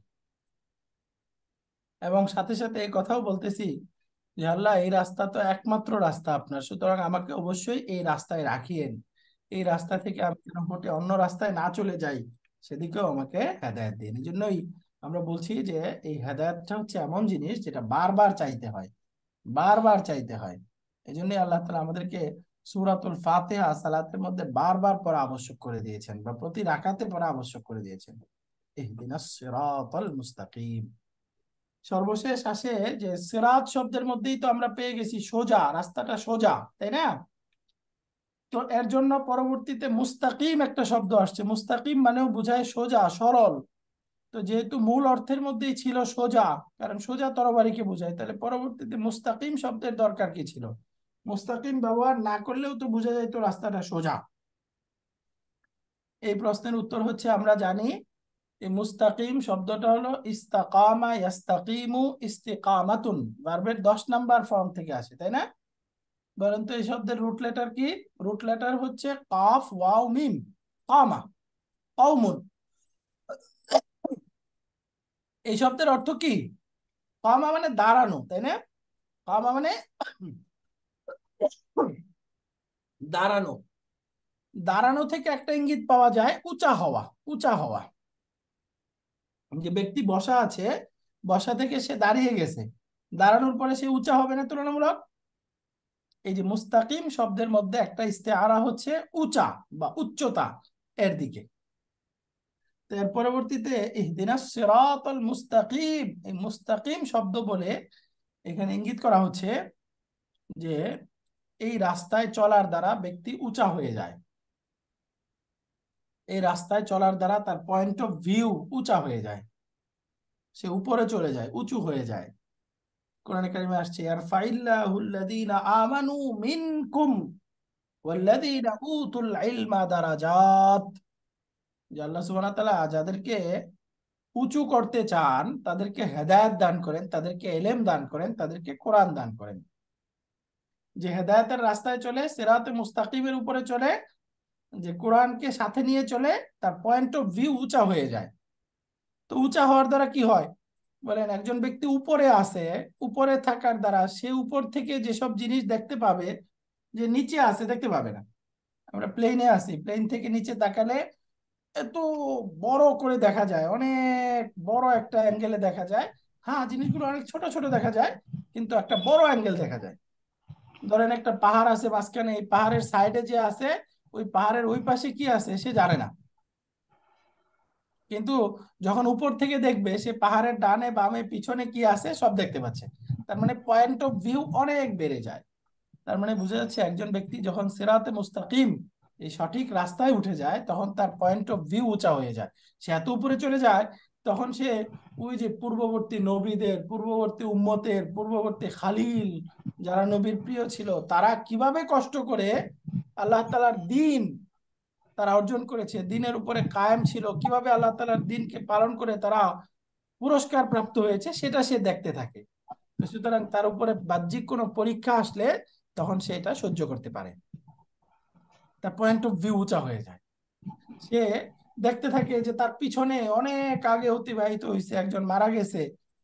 এবং সাথে সাথে এই কথাও বলতেছি যে আল্লাহ এই রাস্তা তো একমাত্র রাস্তা আপনার, সুতরাং আমাকে অবশ্যই এই রাস্তায় রাখিয়েন। এই রাস্তা থেকে আমি যেন মোটে অন্য রাস্তায় না চলে যাই, সেদিকেও আমাকে হেদায়েত দিন। এই জন্যই আমরা বলছি যে এই হেদায়েতটা হচ্ছে এমন জিনিস যেটা বারবার চাইতে হয়, বারবার চাইতে হয়। এই জন্যই আল্লাহ তাআলা আমাদেরকে সূরাতুল ফাতিহা সালাতের মধ্যে বারবার পড়া আবশ্যক করে দিয়েছেন, বা প্রতি রাকাতে পড়া আবশ্যক করে দিয়েছেন, ইহদিনাস সিরাতাল মুস্তাকিম। সর্বশেষ আসে যে সিরাত শব্দের মধ্যেই তো আমরা পেয়ে গেছি সোজা, রাস্তাটা সোজা, তাই না? তো এর জন্য পরবর্তীতে মুস্তাকিম একটা শব্দ আসছে। মুস্তাকিম মানেও বোঝায় সোজা, সরল। তো যেহেতু মূল অর্থের মধ্যেই ছিল সোজা, কারণ সোজা তরবারিকে বোঝায়, তাহলে পরবর্তীতে মুস্তাকিম শব্দের দরকার কি ছিল? মুস্তাকিম ব্যবহার না করলেও তো বোঝা যায় তো রাস্তাটা সোজা। এই প্রশ্নের উত্তর হচ্ছে আমরা জানি এই মুস্তাকিম শব্দটা হলো ইস্তাকামা, ইয়াস্তাকিমু, ইস্তিকামাতুন, ভার্বের 10 নম্বর ফর্ম থেকে আসে, তাই না? বলেন তো এই শব্দের রুট লেটার কি? রুট লেটার হচ্ছে কাফ ওয়াও মিম, কামা, কওমুন। এই শব্দের অর্থ কি? কামা মানে দাঁড়ানো, তাই না? কামা মানে দাঁড়ানো। দাঁড়ানো থেকে একটা ইঙ্গিত পাওয়া যায় উঁচা হওয়া, উঁচা হওয়া। যে ব্যক্তি বসা আছে, বসা থেকে সে দাঁড়িয়ে গেছে, দাঁড়ানোর পরে সে উঁচা হবে না তুলনামূলক? এই যে মুস্তাকিম শব্দের মধ্যে একটা ইস্তেআরা হচ্ছে উঁচা বা উচ্চতা এর দিকে। তো এর পরবর্তীতে ইহদিনাস সিরাতাল মুস্তাকিম, এই মুস্তাকিম শব্দ বলে এখানে ইঙ্গিত করা হচ্ছে যে এই রাস্তায় চলার দ্বারা ব্যক্তি উঁচা হয়ে যায়, এই রাস্তায় চলার দ্বারা তার পয়েন্ট অফ ভিউ উঁচা হয়ে যায়, সে উপরে চলে যায়, উঁচু হয়ে যায়। কোরআনে কারিমে আসছে ইয়ারফাইল্লাহুল্লাযীনা আমানু মিনকুম ওয়াল্লাযীনা উতুল ইলমা দারাজাত, যে আল্লাহ সুবহানাহু ওয়া তাআলা যাদেরকে উঁচু করতে চান তাদেরকে হেদায়েত দান করেন, তাদেরকে ইলম দান করেন, তাদেরকে কোরআন দান করেন। যে হেদায়েতের রাস্তায় চলে, সিরাতে মুস্তাকিমের উপরে চলে, যে কোরআনকে সাথে নিয়ে চলে, তার পয়েন্ট অফ ভিউ উঁচা হয়ে যায়। তো উঁচা হওয়ার দ্বারা কি হয় বলেন? একজন ব্যক্তি উপরে আছে, উপরে থাকার দ্বারা সে উপর থেকে যেসব জিনিস দেখতে পাবে, যে নিচে আছে দেখতে পাবে না। আমরা প্লেনে আছি, প্লেন থেকে নিচে তাকালে এত বড় করে দেখা যায়, অনেক বড় একটা অ্যাঙ্গেলে দেখা যায়। হ্যাঁ, জিনিসগুলো অনেক ছোট ছোট দেখা যায়, কিন্তু একটা বড় অ্যাঙ্গেল দেখা যায়। ধরেন একটা পাহাড় আছে মাঝখানে, এই পাহাড়ের সাইডে যে আছে, ওই পাহাড়ের ওই পাশে কি আছে সে জানে না, কিন্তু যখন উপর থেকে দেখবে সে পাহাড়ের ডানে বামে পিছনে কি আছে সব দেখতে পাচ্ছে। তার মানে পয়েন্ট অফ ভিউ অনেক বেড়ে যায়। তার মানে বুঝা যাচ্ছে একজন ব্যক্তি যখন সিরাতে মুস্তাকিম, এই সঠিক রাস্তায় উঠে যায়, তখন তার পয়েন্ট অফ ভিউ উঁচা হয়ে যায়, সে এত উপরে চলে যায়। তখন সে ওই যে পূর্ববর্তী নবীদের, পূর্ববর্তী উম্মতের, পূর্ববর্তী খালিল যারা নবীর প্রিয় ছিল, তারা কিভাবে কষ্ট করে আল্লাহ তাআলার দিন তারা অর্জন করেছে, দিনের উপরে কায়েম ছিল, কিভাবে আল্লাহ তাআলার দিনকে পালন করে তারা পুরস্কার প্রাপ্ত হয়েছে, সেটা সে দেখতে থাকে। তো সুতরাং তার উপরে বাহ্যিক কোনো পরীক্ষা আসলে তখন সে এটা সহ্য করতে পারে, তার পয়েন্ট অফ ভিউ উঁচা হয়ে যায়। সে দেখতে থাকে যে তার পিছনে অনেক আগে অতিবাহিত হয়েছে, একজন মারা গেছে,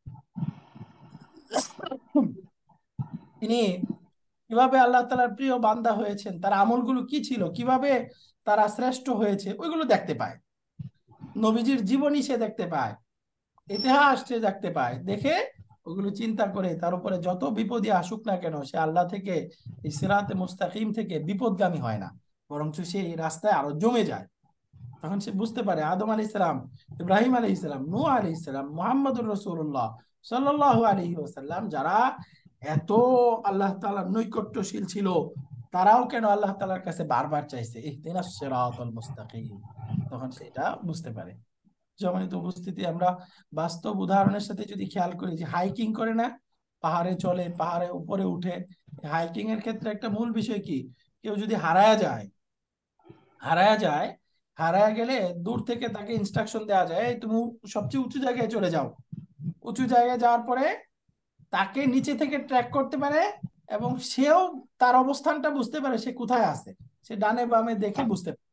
তিনি কিভাবে আল্লাহ তাআলার প্রিয় বান্দা হয়েছেন, তার আমলগুলো কি ছিল, কিভাবে তারা শ্রেষ্ঠ হয়েছে, ওইগুলো দেখতে পায়। নবীজির জীবনী সে দেখতে পায়, ইতিহাস সে দেখতে পায়, দেখে ওগুলো চিন্তা করে তার উপরে যত বিপদই আসুক না কেন, সে আল্লাহ থেকে, এই সিরাতে মুস্তাকিম থেকে বিপদগামী হয় না, বরঞ্চ সে এই রাস্তায় আরো জমে যায়। তখন সে বুঝতে পারে আদম আলাইহিস সালাম, ইব্রাহিম আলাইহিস সালাম, নূহ আলাইহিস সালাম, মুহাম্মদুর রাসূলুল্লাহ সাল্লাল্লাহু আলাইহি ওয়াসাল্লাম, যারা এত আল্লাহ তাআলার নৈকট্যশীল ছিল, তারাও কেন আল্লাহ তাআলার কাছে বারবার চাইছে ইহদিনাস সিরাতাল মুস্তাকিম। তখন সেটা বুঝতে পারে। সম্মানিত উপস্থিতি, আমরা বাস্তব উদাহরণের সাথে যদি খেয়াল করি, যে হাইকিং করে না, পাহাড়ে চলে, পাহাড়ে উপরে উঠে, হাইকিং এর ক্ষেত্রে একটা মূল বিষয় কি, কেউ যদি হারায়া যায়, হারায়া যায়, হারায়া গেলে দূর থেকে তাকে ইনস্ট্রাকশন দেওয়া যায়, "এই তুমি সবচেয়ে উঁচু জায়গায় চলে যাও।" উঁচু জায়গায় যাওয়ার পরে তাকে নিচে থেকে ট্র্যাক করতে পারে, এবং সেও তার অবস্থানটা বুঝতে পারে, সে কোথায় আছে, সে ডানে বামে দেখে বুঝতে পারে।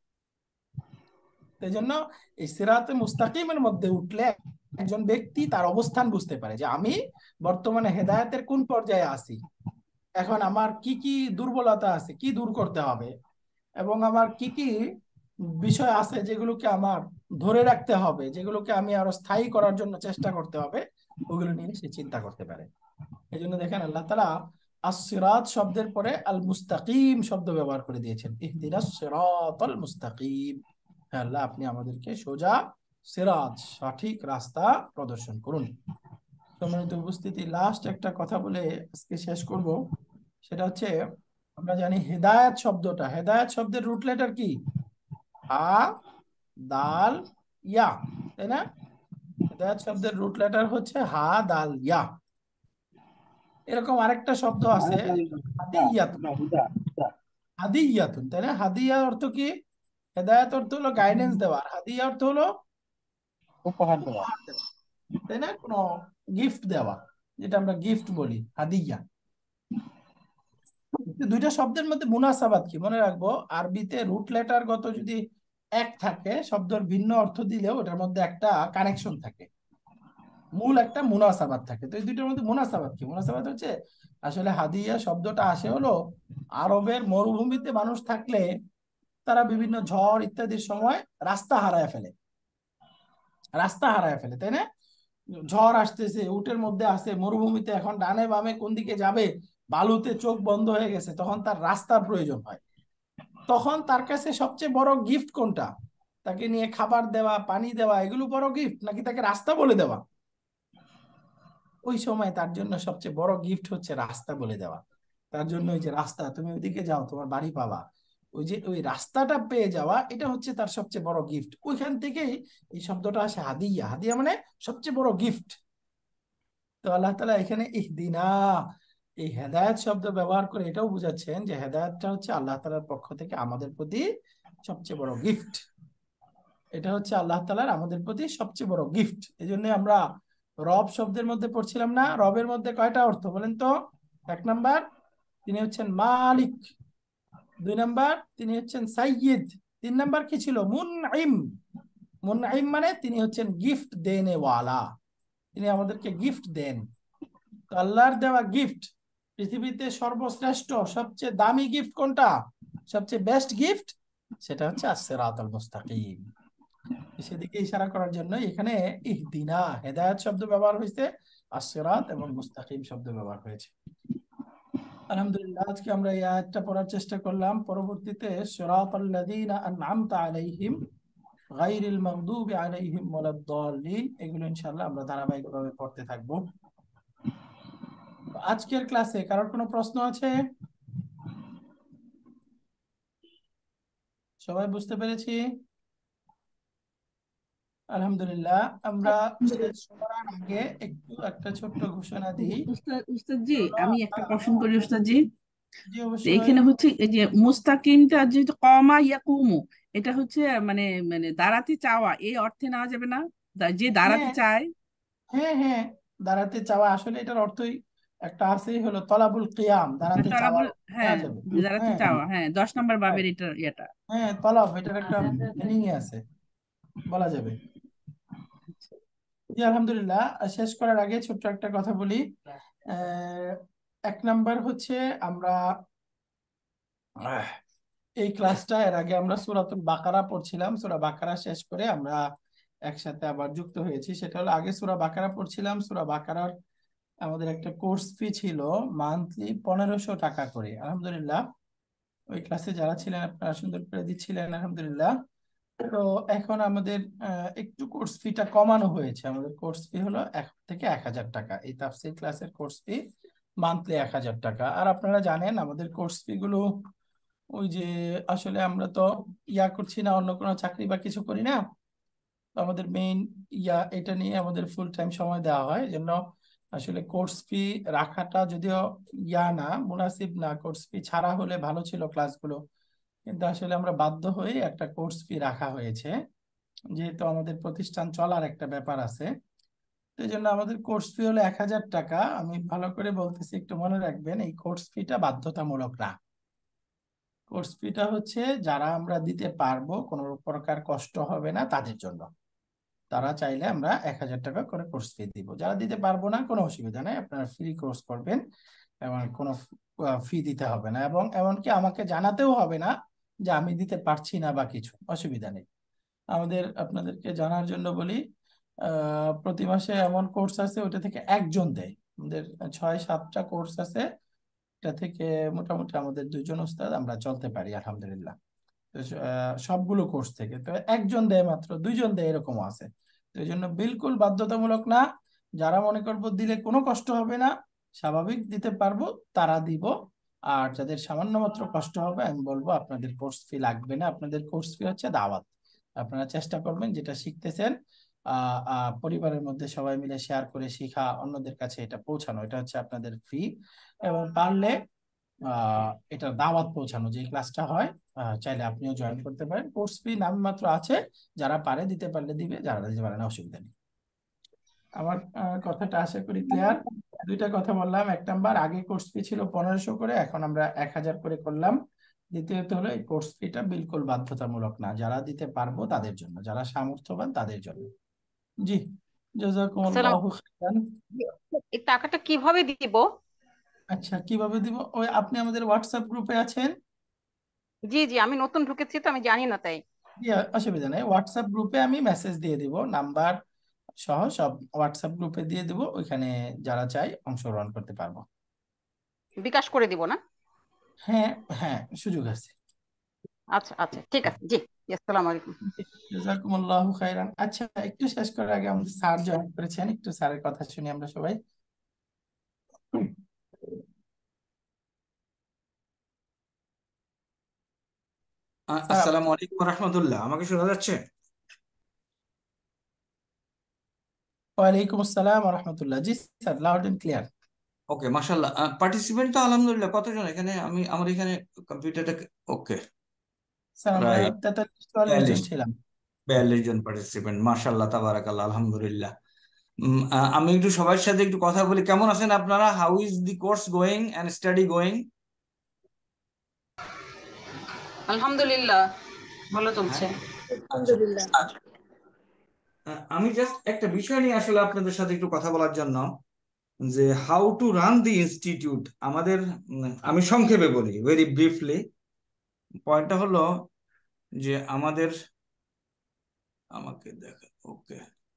এই জন্য এই সিরাতে মুস্তাকিমের মধ্যে উঠলে একজন ব্যক্তি তার অবস্থান বুঝতে পারে, যে আমি বর্তমানে হেদায়েতের কোন পর্যায়ে আছি, এখন আমার কি কি দুর্বলতা আছে, কি দূর করতে হবে, এবং আমার কি কি বিষয় আছে যেগুলোকে আমার ধরে রাখতে হবে, যেগুলোকে আমি আরো স্থায়ী করার জন্য চেষ্টা করতে হবে, ওগুলো নিয়ে সে চিন্তা করতে পারে। এই জন্য দেখেন আল্লাহ তাআলা আস-সিরাত শব্দের পরে আল মুস্তাকিম শব্দ ব্যবহার করে দিয়েছেন, ইহদিনাস সিরাতাল মুস্তাকিম। হ্যাঁ আল্লাহ, আপনি আমাদেরকে সোজা সিরাত, সঠিক রাস্তা প্রদর্শন করুন। সম্মানিত উপস্থিতি, লাস্ট একটা কথা বলে আজকে শেষ করব। সেটা হচ্ছে, আমরা জানি হেদায়েত শব্দটা, হেদায়েত শব্দের রুট লেটার কি? হা, দাল, ইয়া, তাই না? হেদায়েত শব্দের রুট লেটার হচ্ছে হা, দাল, ইয়া। এরকম আরেকটা শব্দ আছে হাদিয়াতুন, হাদিয়াতুন, তাই না? হাদিয়া অর্থ কি? হেদায়েত অর্থ হলো গাইডেন্স দেওয়া, আর হাদিয়া অর্থ হলো উপহার দেওয়া। উপহার দেওয়া, তাই না? কোনো গিফট দেওয়া, যেটা আমরা গিফট বলি, হাদিয়া। দুইটা শব্দের মধ্যে মুনাসাবাত কি মনে রাখবো, আরবিতে রুট লেটার গত যদি এক থাকে, শব্দের ভিন্ন অর্থ দিলেও ওটার মধ্যে একটা কানেকশন থাকে, মূল একটা মুনাসাবাত থাকে। তো এই দুইটার মধ্যে মুনাসাবাত কি? মুনাসাবাত হচ্ছে, আসলে হাদিয়া শব্দটা আসে হলো আরবের মরুভূমিতে মানুষ থাকলে তারা বিভিন্ন ঝড় ইত্যাদির সময় রাস্তা হারায় ফেলে, তাই না? ঝড় আসতেছে, উটের মধ্যে আছে, মরুভূমিতে, এখন ডানে বামে কোন দিকে যাবে, বালুতে চোখ বন্ধ হয়ে গেছে, তখন তার রাস্তার প্রয়োজন হয়। তখন তার কাছে সবচেয়ে বড় গিফট কোনটা? তাকে নিয়ে খাবার দেওয়া, পানি দেওয়া, এগুলো বড় গিফট, নাকি তাকে রাস্তা বলে দেওয়া? ওই সময় তার জন্য সবচেয়ে বড় গিফট হচ্ছে রাস্তা বলে দেওয়া। তার জন্য ওই যে রাস্তা, তুমি ওইদিকে যাও তোমার বাড়ি পাবা, ওই যে ওই রাস্তাটা পেয়ে যাওয়া, এটা হচ্ছে তার সবচেয়ে বড় গিফট। ওইখান থেকেই এই শব্দটা আসে হাদিয়া। হাদিয়া মানে সবচেয়ে বড় গিফট। তো আল্লাহ তাআলা এখানে ইহদিনা, এই হেদায়েত শব্দ ব্যবহার করে এটাও বুঝাচ্ছেন যে হেদায়েতটা হচ্ছে আল্লাহ তাআলার পক্ষ থেকে আমাদের প্রতি সবচেয়ে বড় গিফট। এটা হচ্ছে আল্লাহ তাআলার আমাদের প্রতি সবচেয়ে বড় গিফট। এই জন্য আমরা রব শব্দের মধ্যে পড়ছিলাম না, রবের মধ্যে কয়টা অর্থ বলেন তো? 1 নাম্বার, তিনি হচ্ছেন মালিক। 2 নাম্বার, তিনি হচ্ছেন সাইয়্যিদ। 3 নাম্বার কি ছিল? মুনঈম। মুনঈম মানে তিনি হচ্ছেন গিফট দেনে ওয়ালা, তিনি আমাদেরকে গিফট দেন। তো আল্লাহর দেওয়া গিফট, পৃথিবীতে সর্বশ্রেষ্ঠ সবচেয়ে দামি গিফট কোনটা? সবচেয়ে বেস্ট গিফট, সেটা হচ্ছে আস-সিরাতুল মুস্তাকিম। সেদিকে ইশারা করার জন্য এখানে ইহদিনা, হেদায়েত শব্দ ব্যবহার হয়েছে, আস-সিরাত এবং মুস্তাকিম শব্দ ব্যবহার হয়েছে। আলহামদুলিল্লাহ, আজকে আমরা এই আয়াতটা পড়ার চেষ্টা করলাম। পরবর্তীতে সিরাতাল্লাযীনা আন'আমতা আলাইহিম গায়রিল মাগদুবি আলাইহিম ওয়ালাদ-দাল্লিন, এগুলো ইনশাআল্লাহ আমরা ধারাবাহিকভাবে পড়তে থাকবো। আজকের ক্লাসে কারোর কোনো প্রশ্ন আছে? সবাই বুঝতে পেরেছি? আলহামদুলিল্লাহ। আমরা শেষ করার আগে একটু একটা ছোট্ট ঘোষণা দিই। উস্তাদ জি, হলো, আমি একটা প্রশ্ন করি উস্তাদ জি। জি তো অবশ্যই। এখানে হচ্ছে এই যে মুস্তাকিমটা যেহেতু কমা ইয়াকুমু, এটা হচ্ছে মানে মানে দাঁড়াতে চাওয়া, এই অর্থে নেওয়া যাবে না? যে দাঁড়াতে হ্যাঁ চায়। হ্যাঁ হ্যাঁ, দাঁড়াতে চাওয়া, আসলে এটার অর্থই একটা আছেই, হলো তলাবুল কিয়াম, দাঁড়াতে চাওয়ার তলাবুল, নেওয়া হ্যাঁ, যাবে। যে দাঁড়াতে হ্যাঁ চাওয়া, হ্যাঁ, 10 নম্বর right, বাবের এটা ইয়েটা। হ্যাঁ তলব, এটার একটা মিনিং আছে, বলা যাবে। জি আলহামদুলিল্লাহ। শেষ করার আগে ছোট্ট একটা কথা বলি। 1 নাম্বার হচ্ছে আমরা আহ, এই ক্লাসটা এর আগে আমরা সূরাতুল বাকারা পড়ছিলাম। সূরা বাকারা শেষ করে আমরা একসাথে আবার যুক্ত হয়েছি। সেটা হলো, আগে সূরা বাকারা পড়ছিলাম। সূরা বাকারার আমাদের একটা কোর্স ফি ছিল মান্থলি 1500 টাকা করে। আলহামদুলিল্লাহ, ওই ক্লাসে যারা ছিলেন আপনারা সুন্দর করে দিচ্ছিলেন, আলহামদুলিল্লাহ। তো এখন আমাদের একটু কোর্স ফিটা কমানো হয়েছে। আমাদের কোর্স ফি হলো 1 থেকে 1000 টাকা। এই তাফসীর ক্লাসের কোর্স ফি মান্থলি 1000 টাকা। আর আপনারা জানেন আমাদের কোর্স ফি গুলো ওই যে, আসলে আমরা তো করছি না, অন্য কোনো চাকরি বা কিছু করি না। তো আমাদের মেইন এটা নিয়ে আমাদের ফুল টাইম সময় দেওয়া হয়, জন্য আসলে কোর্স ফি রাখাটা যদিও না, মুনাসিব না। কোর্স ফি ছাড়া হলে ভালো ছিল ক্লাসগুলো, কিন্তু আসলে আমরা বাধ্য হয়ে একটা কোর্স ফি রাখা হয়েছে, যেহেতু আমাদের প্রতিষ্ঠান চলার একটা ব্যাপার আছে। তো এই জন্য আমাদের কোর্স ফি হলো 1000 টাকা। আমি ভালো করে বলতেছি, একটু মনে রাখবেন, এই কোর্স ফিটা বাধ্যতামূলক না। কোর্স ফিটা হচ্ছে যারা আমরা দিতে পারবো, কোনো প্রকার কষ্ট হবে না তাদের জন্য। তারা চাইলে আমরা 1000 টাকা করে কোর্স ফি দিব। যারা দিতে পারবো না, কোনো অসুবিধা নেই, আপনারা ফ্রি কোর্স করবেন এবং কোনো ফি দিতে হবে না, এবং এমনকি আমাকে জানাতেও হবে না যে আমি দিতে পারছি না বা কিছু, অসুবিধা নেই। আমাদের আপনাদেরকে জানার জন্য বলি, প্রতি মাসে এমন কোর্স আছে ওটা থেকে একজন দেয়। আমাদের 6-7টা কোর্স আছে, এটা থেকে মোটামুটি আমাদের 2জন উস্তাদ আমরা চলতে পারি আলহামদুলিল্লাহ। তো সবগুলো কোর্স থেকে তো একজন দেয়, মাত্র 2জন দেয়, এরকমও আছে। তো এই জন্য বিলকুল বাধ্যতামূলক না। যারা মনে করবো দিলে কোনো কষ্ট হবে না, স্বাভাবিক দিতে পারবো, তারা দিব। আর যাদের সামান্য মাত্র কষ্ট হবে, আমি বলবো আপনাদের কোর্স ফি লাগবে না। আপনাদের কোর্স ফি হচ্ছে দাওয়াত। আপনারা চেষ্টা করবেন যেটা শিখতেছেন পরিবারের মধ্যে সবাই মিলে শেয়ার করে শেখা, অন্যদের কাছে এটা পৌঁছানো, এটা হচ্ছে আপনাদের ফি। এবং পারলে এটা দাওয়াত পৌঁছানো, যে ক্লাসটা হয়, চাইলে আপনিও জয়েন করতে পারেন। কোর্স ফি নামমাত্র আছে, যারা পারে দিতে পারলে দিবে, যারা দিতে পারে না অসুবিধা নেই। আমার কথাটা আশা করি ক্লিয়ার। 2টা কথা বললাম। 1 নাম্বার, আগে কোর্স ফি ছিল 1500 করে, এখন আমরা 1000 করে করলাম। দ্বিতীয়ত হলো, এই কোর্স ফিটা বিলকুল বাধ্যতামূলক না, যারা দিতে পারবো তাদের জন্য, যারা সামর্থ্যবান তাদের জন্য। জি, আসসালাম, জাযাকুমুল্লাহু খাইরান। এই টাকাটা কিভাবে দিব? আচ্ছা, কিভাবে দিব? ওই আপনি আমাদের হোয়াটসঅ্যাপ গ্রুপে আছেন, জি জি, আমি নতুন ঢুকেছি তো আমি জানি না তাই। জি, অসুবিধা নেই, হোয়াটসঅ্যাপ গ্রুপে আমি মেসেজ দিয়ে দিব, নাম্বার সহ সব হোয়াটসঅ্যাপ গ্রুপে দিয়ে দিব, ওইখানে যারা চাই অংশগ্রহণ করতে পারবো। বিকাশ করে দিব না? হ্যাঁ, হ্যাঁ, সুযোগ আছে। আচ্ছা আচ্ছা, ঠিক আছে, জি। আসসালামু আলাইকুম। জাযাকুমুল্লাহু খাইরান। আচ্ছা, একটু শেষ করার আগে আমাদের স্যার জয়েন করেছেন, একটু স্যারের কথা শুনি আমরা সবাই। স্যার আসসালামু আলাইকুম রহমতুল্লাহ, আমাকে শোনা যাচ্ছে? ওয়ালাইকুম আসসালাম ওয়া রাহমাতুল্লাহ। জি sir, loud and clear. Okay, মাশাআল্লাহ। পার্টিসিপেন্ট তো আলহামদুলিল্লাহ কতজন এখানে? আমার এখানে কম্পিউটারটা। ওকে, স্যার আমরা প্রায় 43-44 জন 42 ছিলাম। 42 জন পার্টিসিপেন্ট, মাশাআল্লাহ, তাবারাকাল্লাহ, আলহামদুলিল্লাহ। আমি একটু সবার সাথে একটু কথা বলি। কেমন আছেন আপনারা? How is the course going and study going? আলহামদুলিল্লাহ, ভালো হ্যাঁ, চলছে। আচ্ছা। আলহামদুলিল্লাহ। আমি জাস্ট একটা বিষয় নিয়ে আসলে আপনাদের সাথে একটু কথা বলার জন্য, যে how to run the institute আমাদের। আমি সংক্ষেপে বলি, ভেরি ব্রিফলি। পয়েন্টটা হলো যে আমাকে দেখা, ওকে,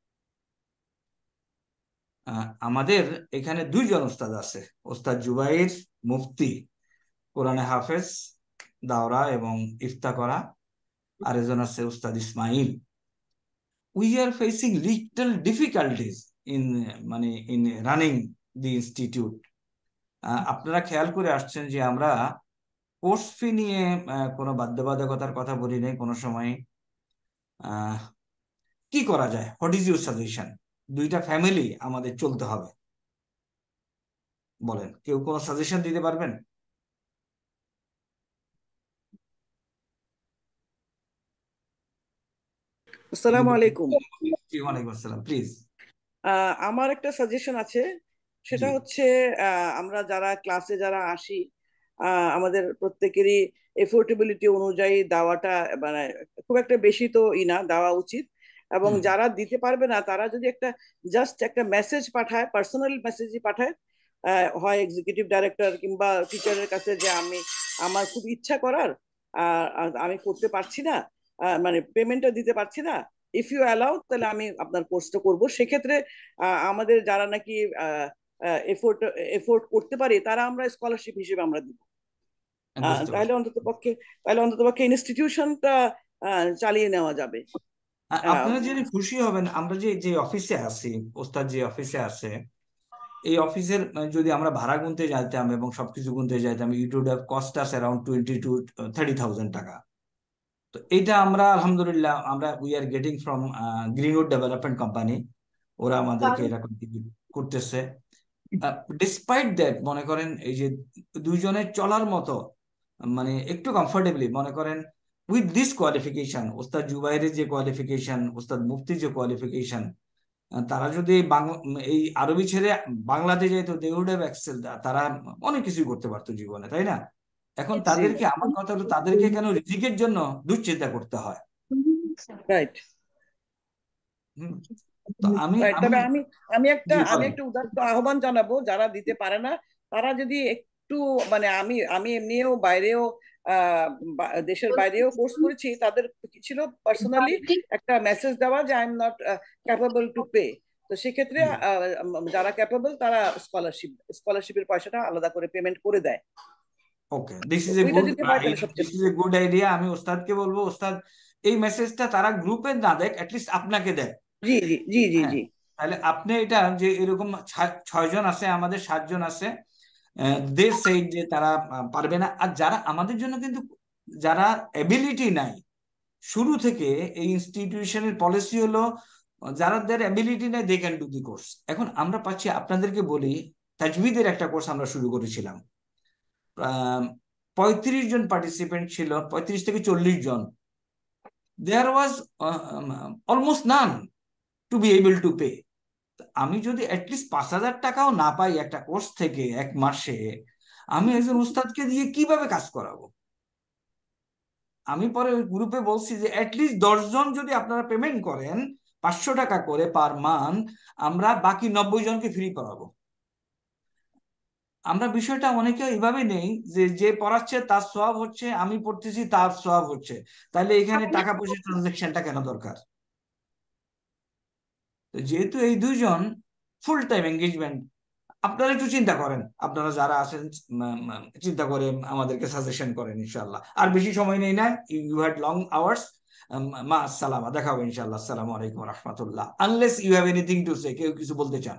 আমাদের এখানে দুইজন ওস্তাদ আছে, ওস্তাদ জুবাইর মুফতি, কোরআনে হাফেজ, দাওরা এবং ইফতা করা। আরেকজন আছে উস্তাদ Ismail. We are facing little difficulties in in running the institute. আপনারা খেয়াল করে আসছেন যে আমরা কোর্স ফি নিয়ে কোনো বাধ্যবাধকতার কথা বলি নাই কোনো সময়। কি করা যায়? What is your suggestion? দুইটা ফ্যামিলি আমাদের চলতে হবে, বলেন, কেউ কোনো সাজেশন দিতে পারবেন? আসসালামু আলাইকুম। জি, ওয়ালাইকুম আসসালাম, প্লিজ। আমার একটা সাজেশন আছে, জি। সেটা হচ্ছে আমরা যারা ক্লাসে যারা আসি, আমাদের প্রত্যেকেরই এফোর্টেবিলিটি অনুযায়ী দেওয়াটা, মানে খুব একটা বেশি তো না দেওয়া উচিত। এবং হুম। যারা দিতে পারবে না তারা যদি জাস্ট একটা মেসেজ পাঠায়, পার্সোনাল মেসেজই পাঠায়, হয় এক্সিকিউটিভ ডাইরেক্টর কিংবা টিচারের কাছে, যে আমার খুব ইচ্ছা করার, আর আমি করতে পারছি না, মানে পেমেন্টটা দিতে পারছি না, ইফ ইউ অ্যালাউ তাহলে আমি আপনার কোর্সটা করব। সেক্ষেত্রে আমাদের যারা নাকি এফোর্ট এফোর্ট করতে পারি তারা আমরা স্কলারশিপ হিসেবে আমরা দিব। বুঝতে পারছি। তাহলে অন্তত পক্ষে ইনস্টিটিউশনটা চালিয়ে নেওয়া যাবে। আহ, আপনারা জেনে খুশি হবেন, আমরা যে যে অফিসে আছি, ওস্তাদ যে অফিসে আছে, এই অফিসের যদি আমরা ভাড়া গুনতে যাইতাম এবং সবকিছু গুনতে যাইতাম, it would have cost us around 20,000 to 30,000 taka. তো এটা আমরা আলহামদুলিল্লাহ we are getting from Greenwood development company, ওরা আমাদেরকে এরকম করতেছে। ডিসপাইট দ্যাট, মনে করেন এই যে দুইজনের চলার মতো, একটু কমফোর্টেবলি, মনে করেন উইথ দিস কোয়ালিফিকেশন, ওস্তাদ জুবাইরের যে কোয়ালিফিকেশন, ওস্তাদ মুফতির যে কোয়ালিফিকেশন, তারা যদি এই আরবি ছেড়ে বাংলাদেশে যেত, দে উড হ্যাভ এক্সেল, তারা অনেক কিছুই করতে পারতো জীবনে, তাই না? এখন জি, তাদেরকে, আমার কথা হলো, তাদেরকে কেন রিজিকের জন্য দুশ্চিন্তা করতে হয়? রাইট। হুম। তো আমি আমি তবে আমি আমি একটা জি, আমি বলেন। একটা উদাত্ত আহ্বান জানাবো, যারা দিতে পারে না তারা যদি একটু, মানে আমি আমি এমনিও বাইরেও, দেশের বাইরেও কোর্স করেছি, তাদের কি ছিল পার্সোনালি একটা মেসেজ দেওয়া যে I am not capable to pay. তো সেক্ষেত্রে জি, যারা ক্যাপাবল তারা স্কলারশিপের পয়সাটা আলাদা করে পেমেন্ট করে দেয়। ওকে, দিস তো ইজ এ ওইটা গুড যদি হয় তাহলে সবচেয়ে আইডিয়া। আমি ওস্তাদকে বলবো, ওস্তাদ এই মেসেজটা তারা গ্রুপে না দেখ, অ্যাটলিস্ট আপনাকে দেখ। জি জি জি জি হ্যাঁ, জি তাহলে আপনি এটা, যে এরকম 6 জন আছে, আমাদের 7 জন আছে, দে সেই যে তারা পারবে না। আর যারা আমাদের জন্য কিন্তু, যারা এবিলিটি নাই, শুরু থেকে এই ইনস্টিটিউশনের পলিসি হলো, যাদের এবিলিটি নাই they can do the course. এখন আমরা পাচ্ছি, আপনাদেরকে বলি, তাজবিদের একটা কোর্স আমরা শুরু করেছিলাম। 35 জন পার্টিসিপেন্ট ছিল, 35 থেকে 40 জন। There was almost none to be able to pay. আমি যদি অ্যাটলিস্ট 5,000 টাকাও না পাই একটা কোর্স থেকে এক মাসে, আমি একজন উস্তাদকে দিয়ে কিভাবে কাজ করাবো? আমি পরে ওই গ্রুপে বলছি যে অ্যাটলিস্ট 10 জন যদি আপনারা পেমেন্ট করেন 500 টাকা করে পার মান্থ, আমরা বাকি 90 জনকে ফ্রি করাবো। আমরা বিষয়টা অনেকে এইভাবে নেই যে যে পড়াচ্ছে তার সওয়াব হচ্ছে, আমি পড়তেছি তার সওয়াব হচ্ছে, তাহলে এখানে টাকা পয়সা ট্রানজাকশনটা কেন দরকার? তো যেহেতু এই দুইজন ফুল টাইম এঙ্গেজমেন্ট, আপনারা একটু চিন্তা করেন, আপনারা যারা আছেন চিন্তা করে আমাদেরকে সাজেশন করেন ইনশাল্লাহ। আর বেশি সময় নেই না, ইউ হ্যাড লং আওয়ার্স। মা আসসালামা, দেখা হবে ইনশাল্লাহ। আসসালামু আলাইকুম রহমতুল্লাহ। Unless you have anything to say, কেউ কিছু বলতে চান?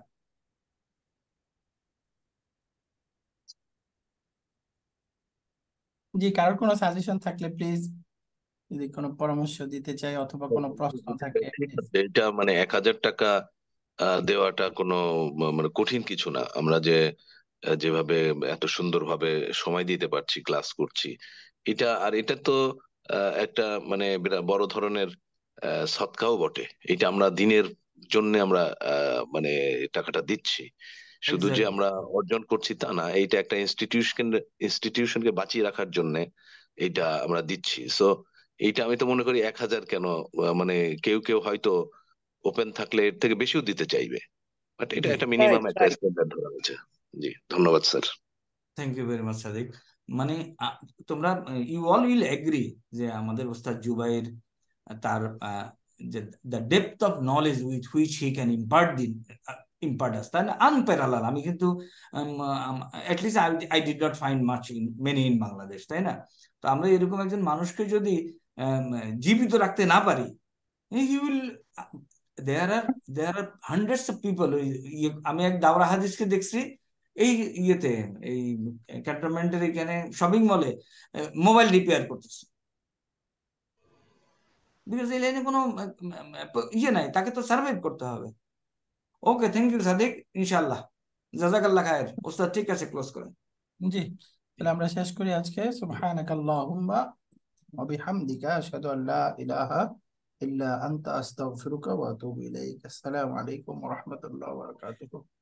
জি, কারোর কোনো সাজেশন থাকলে প্লিজ, যদি কোনো পরামর্শ দিতে চাই অথবা কোনো প্রশ্ন থাকে ঠিক please। আছে, এটা মানে 1,000 টাকা দেওয়াটা কোনো মানে কঠিন কিছু না। আমরা যে যেভাবে এত সুন্দরভাবে সময় দিতে পারছি, ক্লাস করছি, এটা আর এটা তো একটা মানে বিরাট বড় ধরনের সদকাও বটে। এটা আমরা দিনের জন্য আমরা মানে টাকাটা দিচ্ছি। শুধু যে এক্স্যাক্টলি। আমরা অর্জন করছি তা না, এইটা একটা ইনস্টিটিউশনকে বাঁচিয়ে রাখার জন্য এইটা আমরা দিচ্ছি। সো এইটা আমি তো মনে করি 1,000 কেন, মানে কেউ কেউ হয়তো ওপেন থাকলে এর থেকে বেশিও দিতে চাইবে, বাট এটা জি, একটা মিনিমাম রাইট একটা রাইট। স্ট্যান্ডার্ড ধরা হয়েছে। জি, ধন্যবাদ স্যার। Thank you very much Sadiq. মানে তোমরা ইউ অল উইল এগ্রি যে আমাদের ওস্তাদ জুবাইর তার যে the depth of knowledge with which he can impart us, তাই না, আনপ্যারালাল। আমি কিন্তু at least I did not find much in many in Bangladesh, তাই না? তো আমরা এরকম একজন মানুষকে যদি জীবিত রাখতে না পারি, he will, there are there are hundreds of people. আমি এক দাওরা হাদিসকে দেখছি এই ইয়েতে, এই ক্যান্টনমেন্টের এখানে শপিং মলে মোবাইল রিপেয়ার করতেছে, বিকজ এই লাইনে কোনো ইয়ে নাই, তাকে তো সার্ভাইভ করতে হবে। ওকে, থ্যাংক ইউ সাদিক, ইনশাল্লাহ। জাজাকাল্লাহ খায়ের ওস্তাদ, ঠিক আছে, ক্লোজ করেন। জি, তাহলে আমরা শেষ করি আজকে। সুবহানাকাল্লাহুম্মা ওয়া বিহামদিকা আশহাদু আল্লা ইলাহা ইল্লা আনতা আস্তাগফিরুকা ওয়া আতুবু ইলাইক। আসসালামু আলাইকুম ওয়া রাহমাতুল্লাহি ওয়া বারাকাতুহু।